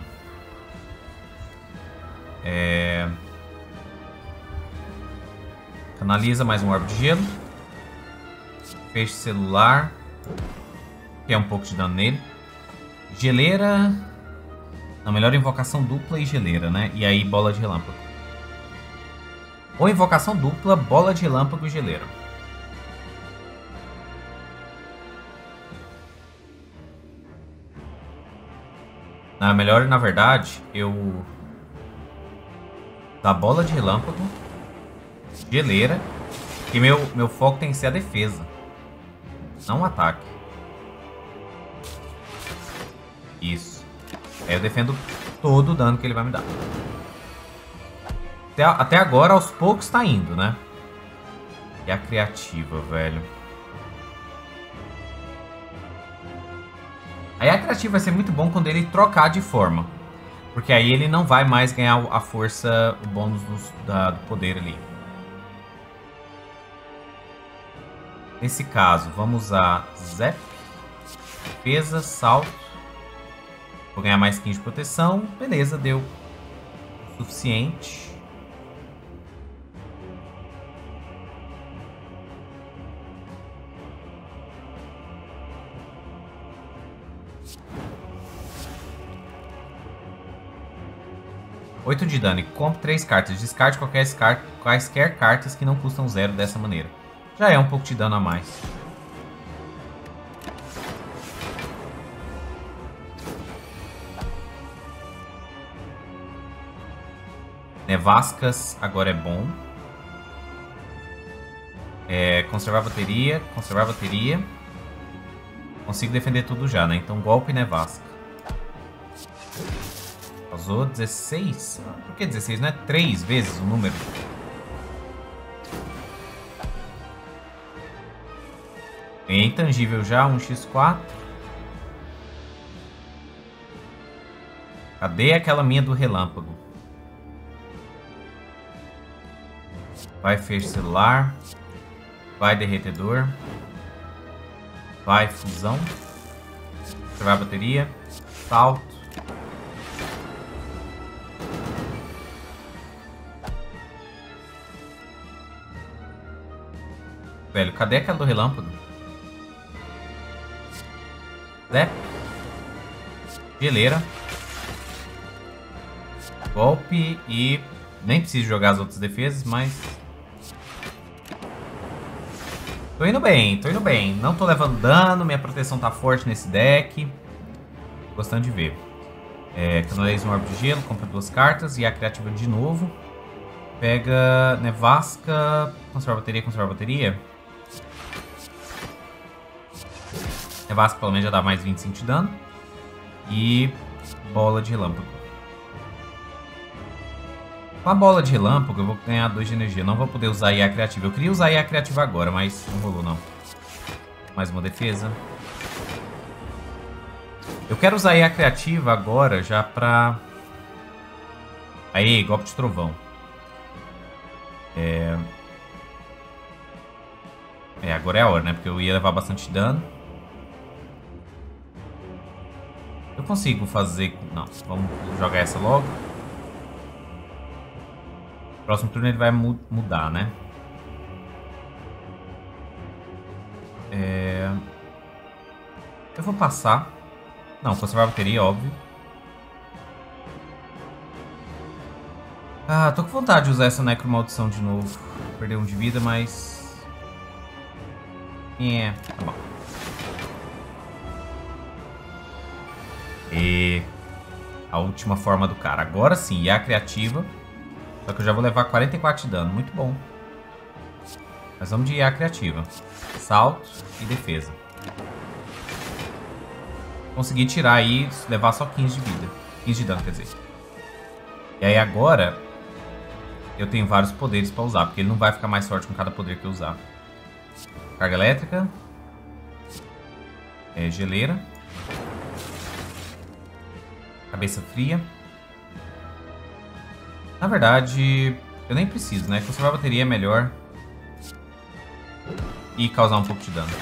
Canaliza mais um orbe de gelo. Feixe celular, que é um pouco de dano nele. Geleira. Não, melhor invocação dupla e geleira, né? E aí bola de relâmpago. Ou invocação dupla, bola de relâmpago e geleira. Melhor, na verdade, eu dar bola de relâmpago, geleira, e meu foco tem que ser a defesa, não o ataque. Isso. Aí eu defendo todo o dano que ele vai me dar. Até agora, aos poucos, tá indo, né? E a criativa, velho. Aí a criativa vai ser muito bom quando ele trocar de forma. Porque aí ele não vai mais ganhar a força, o bônus do poder ali. Nesse caso, vamos usar Zep, defesa, salto. Vou ganhar mais 15 de proteção. Beleza, deu o suficiente. (8 de dano e compre 3 cartas. Descarte quaisquer cartas que não custam 0 dessa maneira. Já é um pouco de dano a mais. Nevascas agora é bom. Conservar bateria. Conservar bateria. Consigo defender tudo já, né? Então golpe e nevasca. Causou 16? Por que 16? Não é 3 vezes o número? É intangível já, 1x4. Cadê aquela minha do relâmpago? Vai feixe celular. Vai derretedor. Vai fusão. Conservar a bateria. Salto. Velho, cadê aquela do relâmpago? Zé? Geleira. Golpe e... Nem preciso jogar as outras defesas, mas... Tô indo bem, tô indo bem. Não tô levando dano, minha proteção tá forte nesse deck. Gostando de ver. Canaliza um orbe de gelo, compra 2 cartas e a criativa de novo. Pega nevasca, conserva a bateria. Nevasca pelo menos já dá mais 25 de dano. E bola de relâmpago. Com a bola de relâmpago eu vou ganhar 2 de energia. Não vou poder usar IA criativa. Eu queria usar IA criativa agora, mas não rolou não. Mais uma defesa. Eu quero usar IA criativa agora já pra... Aí, golpe de trovão. Agora é a hora, né? Porque eu ia levar bastante dano. Eu consigo fazer... Não, vamos jogar essa logo. Próximo turno ele vai mudar, né? Eu vou passar. Não, conservar a bateria, óbvio. Ah, tô com vontade de usar essa necromaldição de novo. Perder 1 de vida, mas... tá bom. E... a última forma do cara. Agora sim, IA criativa. Só que eu já vou levar 44 de dano. Muito bom. Mas vamos de IA criativa. Salto e defesa. Consegui tirar aí, levar só 15 de vida. 15 de dano, quer dizer. E aí agora... eu tenho vários poderes pra usar. Porque ele não vai ficar mais forte com cada poder que eu usar. Carga elétrica. Geleira. Cabeça fria. Na verdade, eu nem preciso, né? Conservar a bateria é melhor. E causar um pouco de dano.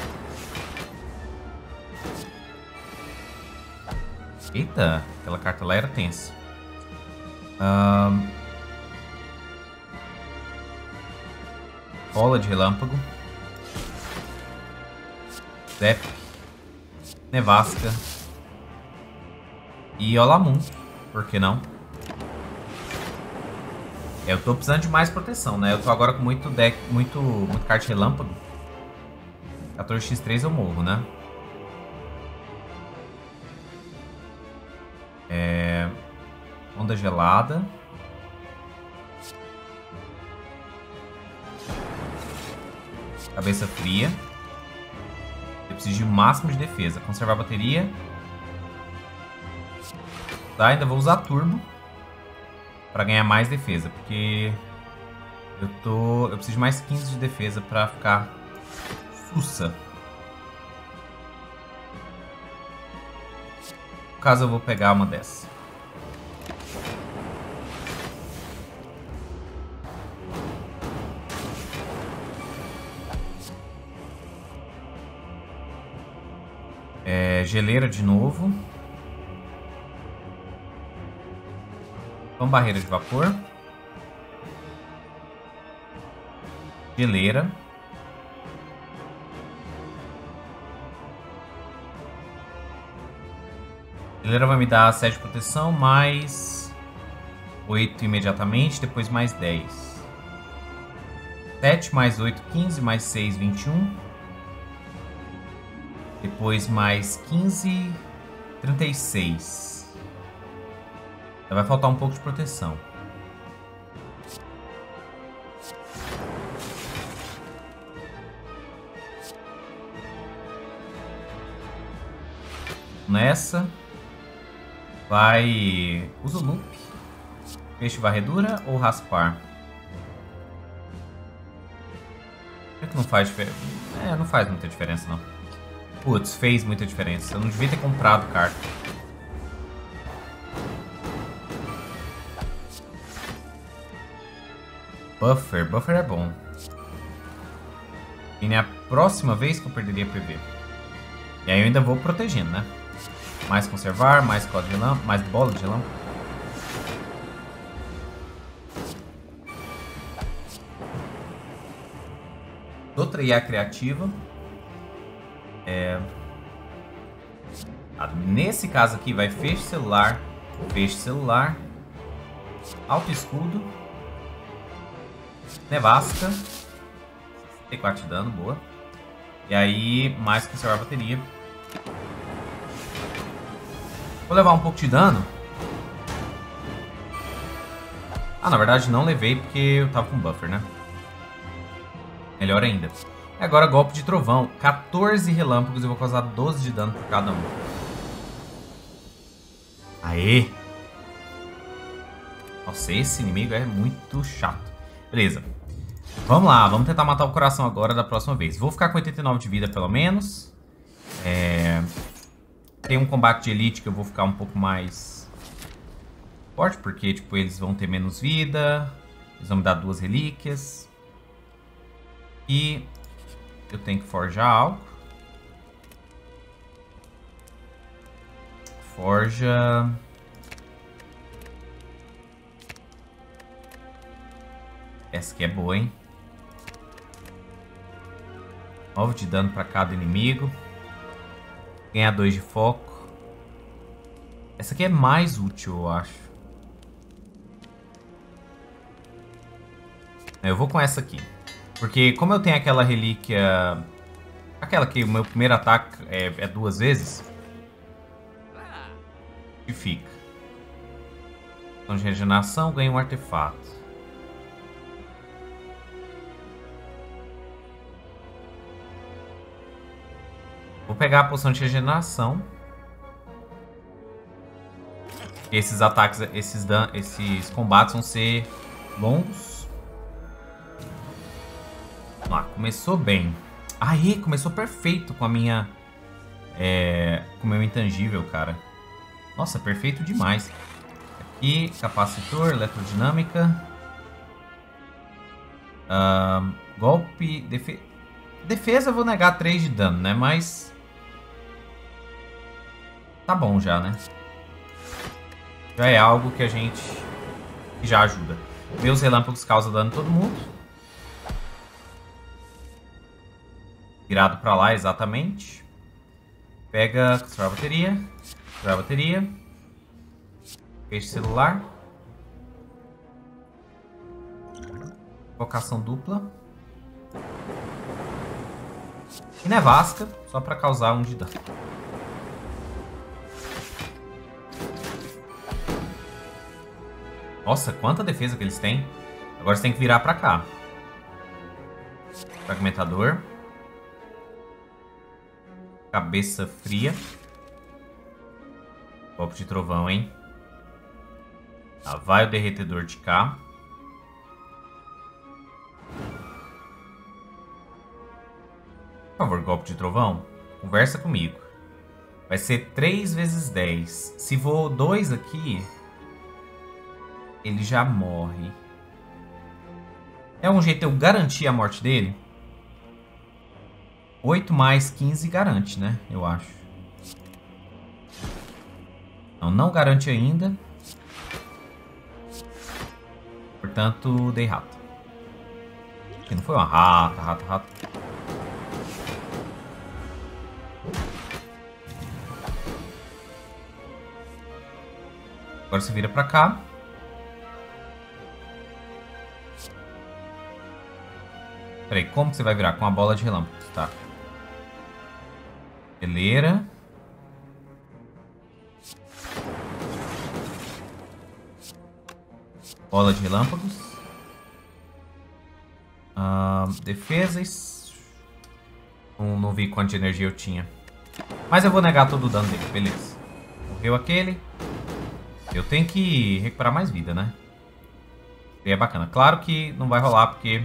Eita, aquela carta lá era tensa. Bola de relâmpago. Zep. Nevasca. E Olamun. Por que não? Eu tô precisando de mais proteção, né? Eu tô agora com muito deck, muito card relâmpago. 14x3 eu morro, né? Onda gelada. Cabeça fria. Eu preciso de um máximo de defesa. Conservar a bateria. Tá, ainda vou usar turbo pra ganhar mais defesa, porque eu preciso de mais 15 de defesa pra ficar sussa. No caso eu vou pegar uma dessas. Geleira de novo. Barreira de vapor. Geleira. Geleira vai me dar 7 de proteção, mais 8 imediatamente, depois mais 10. 7 mais 8, 15, mais 6, 21. Depois mais 15, 36. Vai faltar um pouco de proteção. Nessa. Vai... usa o loop. Peixe varredura ou raspar? Por que não faz diferença? Não faz muita diferença não. Putz, fez muita diferença. Eu não devia ter comprado carta. Buffer é bom. E é a próxima vez que eu perderia PV. E aí eu ainda vou protegendo, né? Mais conservar, mais código de relâmpago, mais bola de relâmpago. Outra IA criativa. Nesse caso aqui vai feixe celular, alto escudo, nevasca, 64 de dano, boa. E aí, mais conservar a bateria. Vou levar um pouco de dano. Na verdade não levei porque eu tava com buffer, né? Melhor ainda. E agora golpe de trovão. 14 relâmpagos e eu vou causar 12 de dano por cada um. Aê! Nossa, esse inimigo é muito chato. Beleza. Vamos lá, vamos tentar matar o coração agora da próxima vez. Vou ficar com 89 de vida pelo menos. Tem um combate de elite que eu vou ficar um pouco mais forte, porque tipo, eles vão ter menos vida. Eles vão me dar 2 relíquias. E eu tenho que forjar algo. Forja... Essa aqui é boa, hein? 9 de dano para cada inimigo. Ganhar 2 de foco. Essa aqui é mais útil, eu acho. Eu vou com essa aqui. Porque como eu tenho aquela relíquia... Aquela que o meu primeiro ataque é 2 vezes. E fica. Então de regeneração, ganha um artefato. Vou pegar a poção de regeneração. Esses ataques, esses combates vão ser longos. Vamos lá, começou bem. Aí, começou perfeito com a minha... com o meu intangível, cara. Nossa, perfeito demais. Aqui, capacitor, eletrodinâmica. Golpe, defesa eu vou negar 3 de dano, né? Mas... tá bom já, né? Já é algo que a gente... que já ajuda. Meus relâmpagos causam dano em todo mundo. Virado pra lá, exatamente. Pega, conservar a bateria. Conservar a bateria. Feixe celular. Invocação dupla. E nevasca, só pra causar 1 de dano. Nossa, quanta defesa que eles têm. Agora você tem que virar pra cá. Fragmentador. Cabeça fria. Golpe de trovão, hein? Tá, vai o derretedor de cá. Por favor, golpe de trovão. Conversa comigo. Vai ser 3 vezes 10. Se voou 2 aqui... ele já morre. É um jeito de eu garantir a morte dele? 8 mais 15 garante, né? Eu acho. Não garante ainda. Portanto, dei rato. Aqui não foi uma rata. Agora você vira pra cá. Peraí, como que você vai virar? Com a bola de relâmpagos, tá. Fileira. Bola de relâmpagos. Defesas. Não vi quanto de energia eu tinha. Mas eu vou negar todo o dano dele, beleza. Morreu aquele. Eu tenho que recuperar mais vida, né? E é bacana. Claro que não vai rolar porque...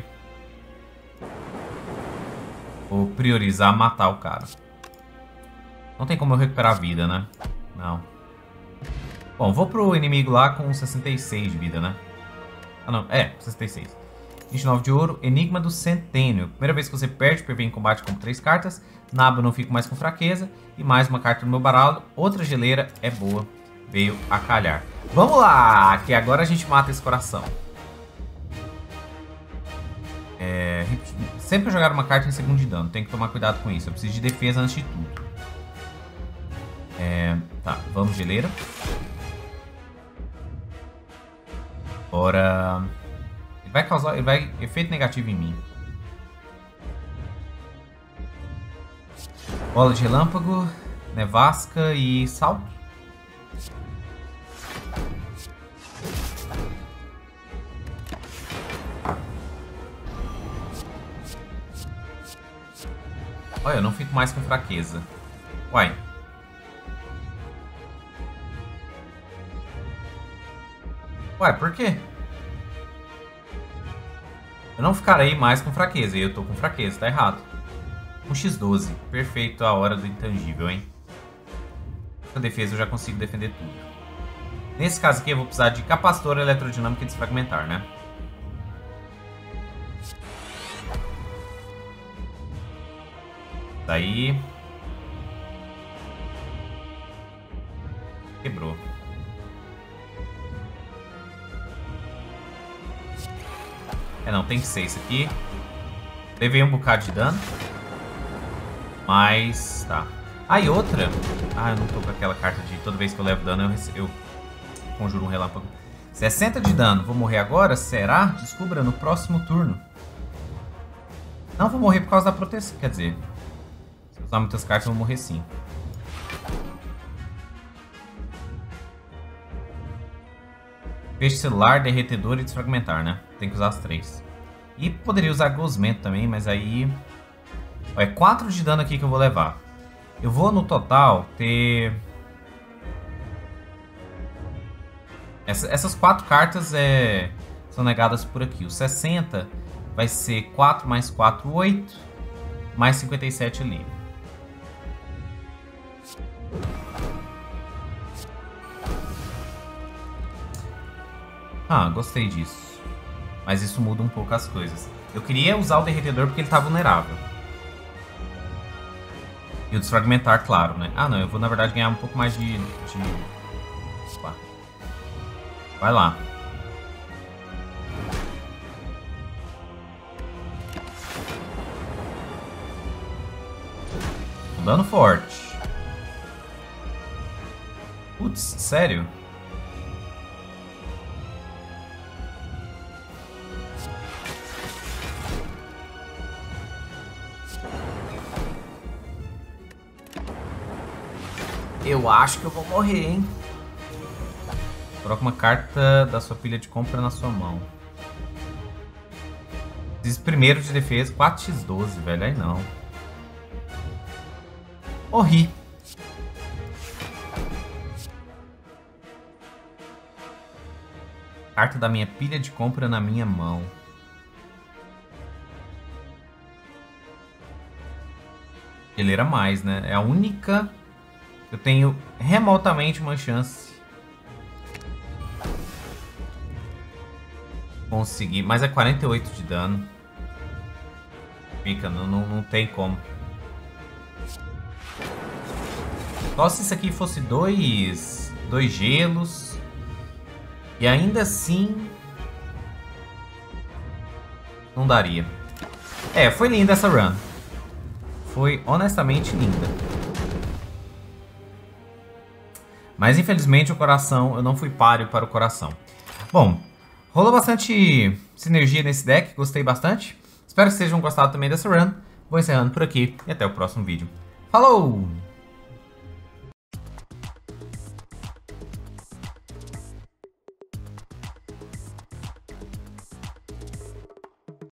vou priorizar matar o cara. Não tem como eu recuperar a vida, né? Não. Bom, vou pro inimigo lá com 66 de vida, né? Ah, não. 66. 29 de ouro. Enigma do Centênio. Primeira vez que você perde, PV em combate com 3 cartas. Nabo, não fico mais com fraqueza. E mais uma carta no meu baralho. Outra geleira é boa. Veio a calhar. Vamos lá, que agora a gente mata esse coração. Sempre que eu jogar uma carta em segundo de dano, tem que tomar cuidado com isso. Eu preciso de defesa antes de tudo. Tá, vamos geleira. Agora... Ele vai efeito negativo em mim. Bola de relâmpago, nevasca e salto. Olha, eu não fico mais com fraqueza. Uai. Uai, por quê? Eu não ficarei mais com fraqueza. E eu tô com fraqueza, tá errado. Um x12. Perfeito a hora do intangível, hein? Com a defesa eu já consigo defender tudo. Nesse caso aqui eu vou precisar de capacitor eletrodinâmico e desfragmentar, né? Daí... Quebrou. Não, tem que ser isso aqui. Levei um bocado de dano. Mas, tá. Ah, e outra. Ah, eu não tô com aquela carta de toda vez que eu levo dano eu conjuro um relâmpago. 60 de dano. Vou morrer agora? Será? Descubra no próximo turno. Não vou morrer por causa da proteção. Quer dizer, se eu usar muitas cartas eu vou morrer sim. Peixe celular, derretedor e desfragmentar, né? Tem que usar as 3. E poderia usar gosmento também, mas aí... É 4 de dano aqui que eu vou levar. Eu vou no total ter... Essas 4 cartas são negadas por aqui. O 60 vai ser 4 mais 4, 8. Mais 57 ali. Ah, gostei disso. Mas isso muda um pouco as coisas. Eu queria usar o derretedor porque ele tá vulnerável. E o desfragmentar, claro, né? Ah, não. Eu vou, na verdade, ganhar um pouco mais de... Opa. Vai lá. Um dano forte. Putz, sério? Eu acho que eu vou morrer, hein? Coloca uma carta da sua pilha de compra na sua mão. Diz primeiro de defesa, 4x12, velho. Aí não. Morri. Carta da minha pilha de compra na minha mão. Ele era mais, né? É a única... Eu tenho remotamente uma chance. Conseguir. Mas é 48 de dano. Fica, não tem como. Só se isso aqui fosse dois gelos. E ainda assim... Não daria. Foi linda essa run. Foi honestamente linda. Mas infelizmente o coração, eu não fui páreo para o coração. Bom, rolou bastante sinergia nesse deck, gostei bastante. Espero que vocês tenham gostado também dessa run. Vou encerrando por aqui e até o próximo vídeo. Falou!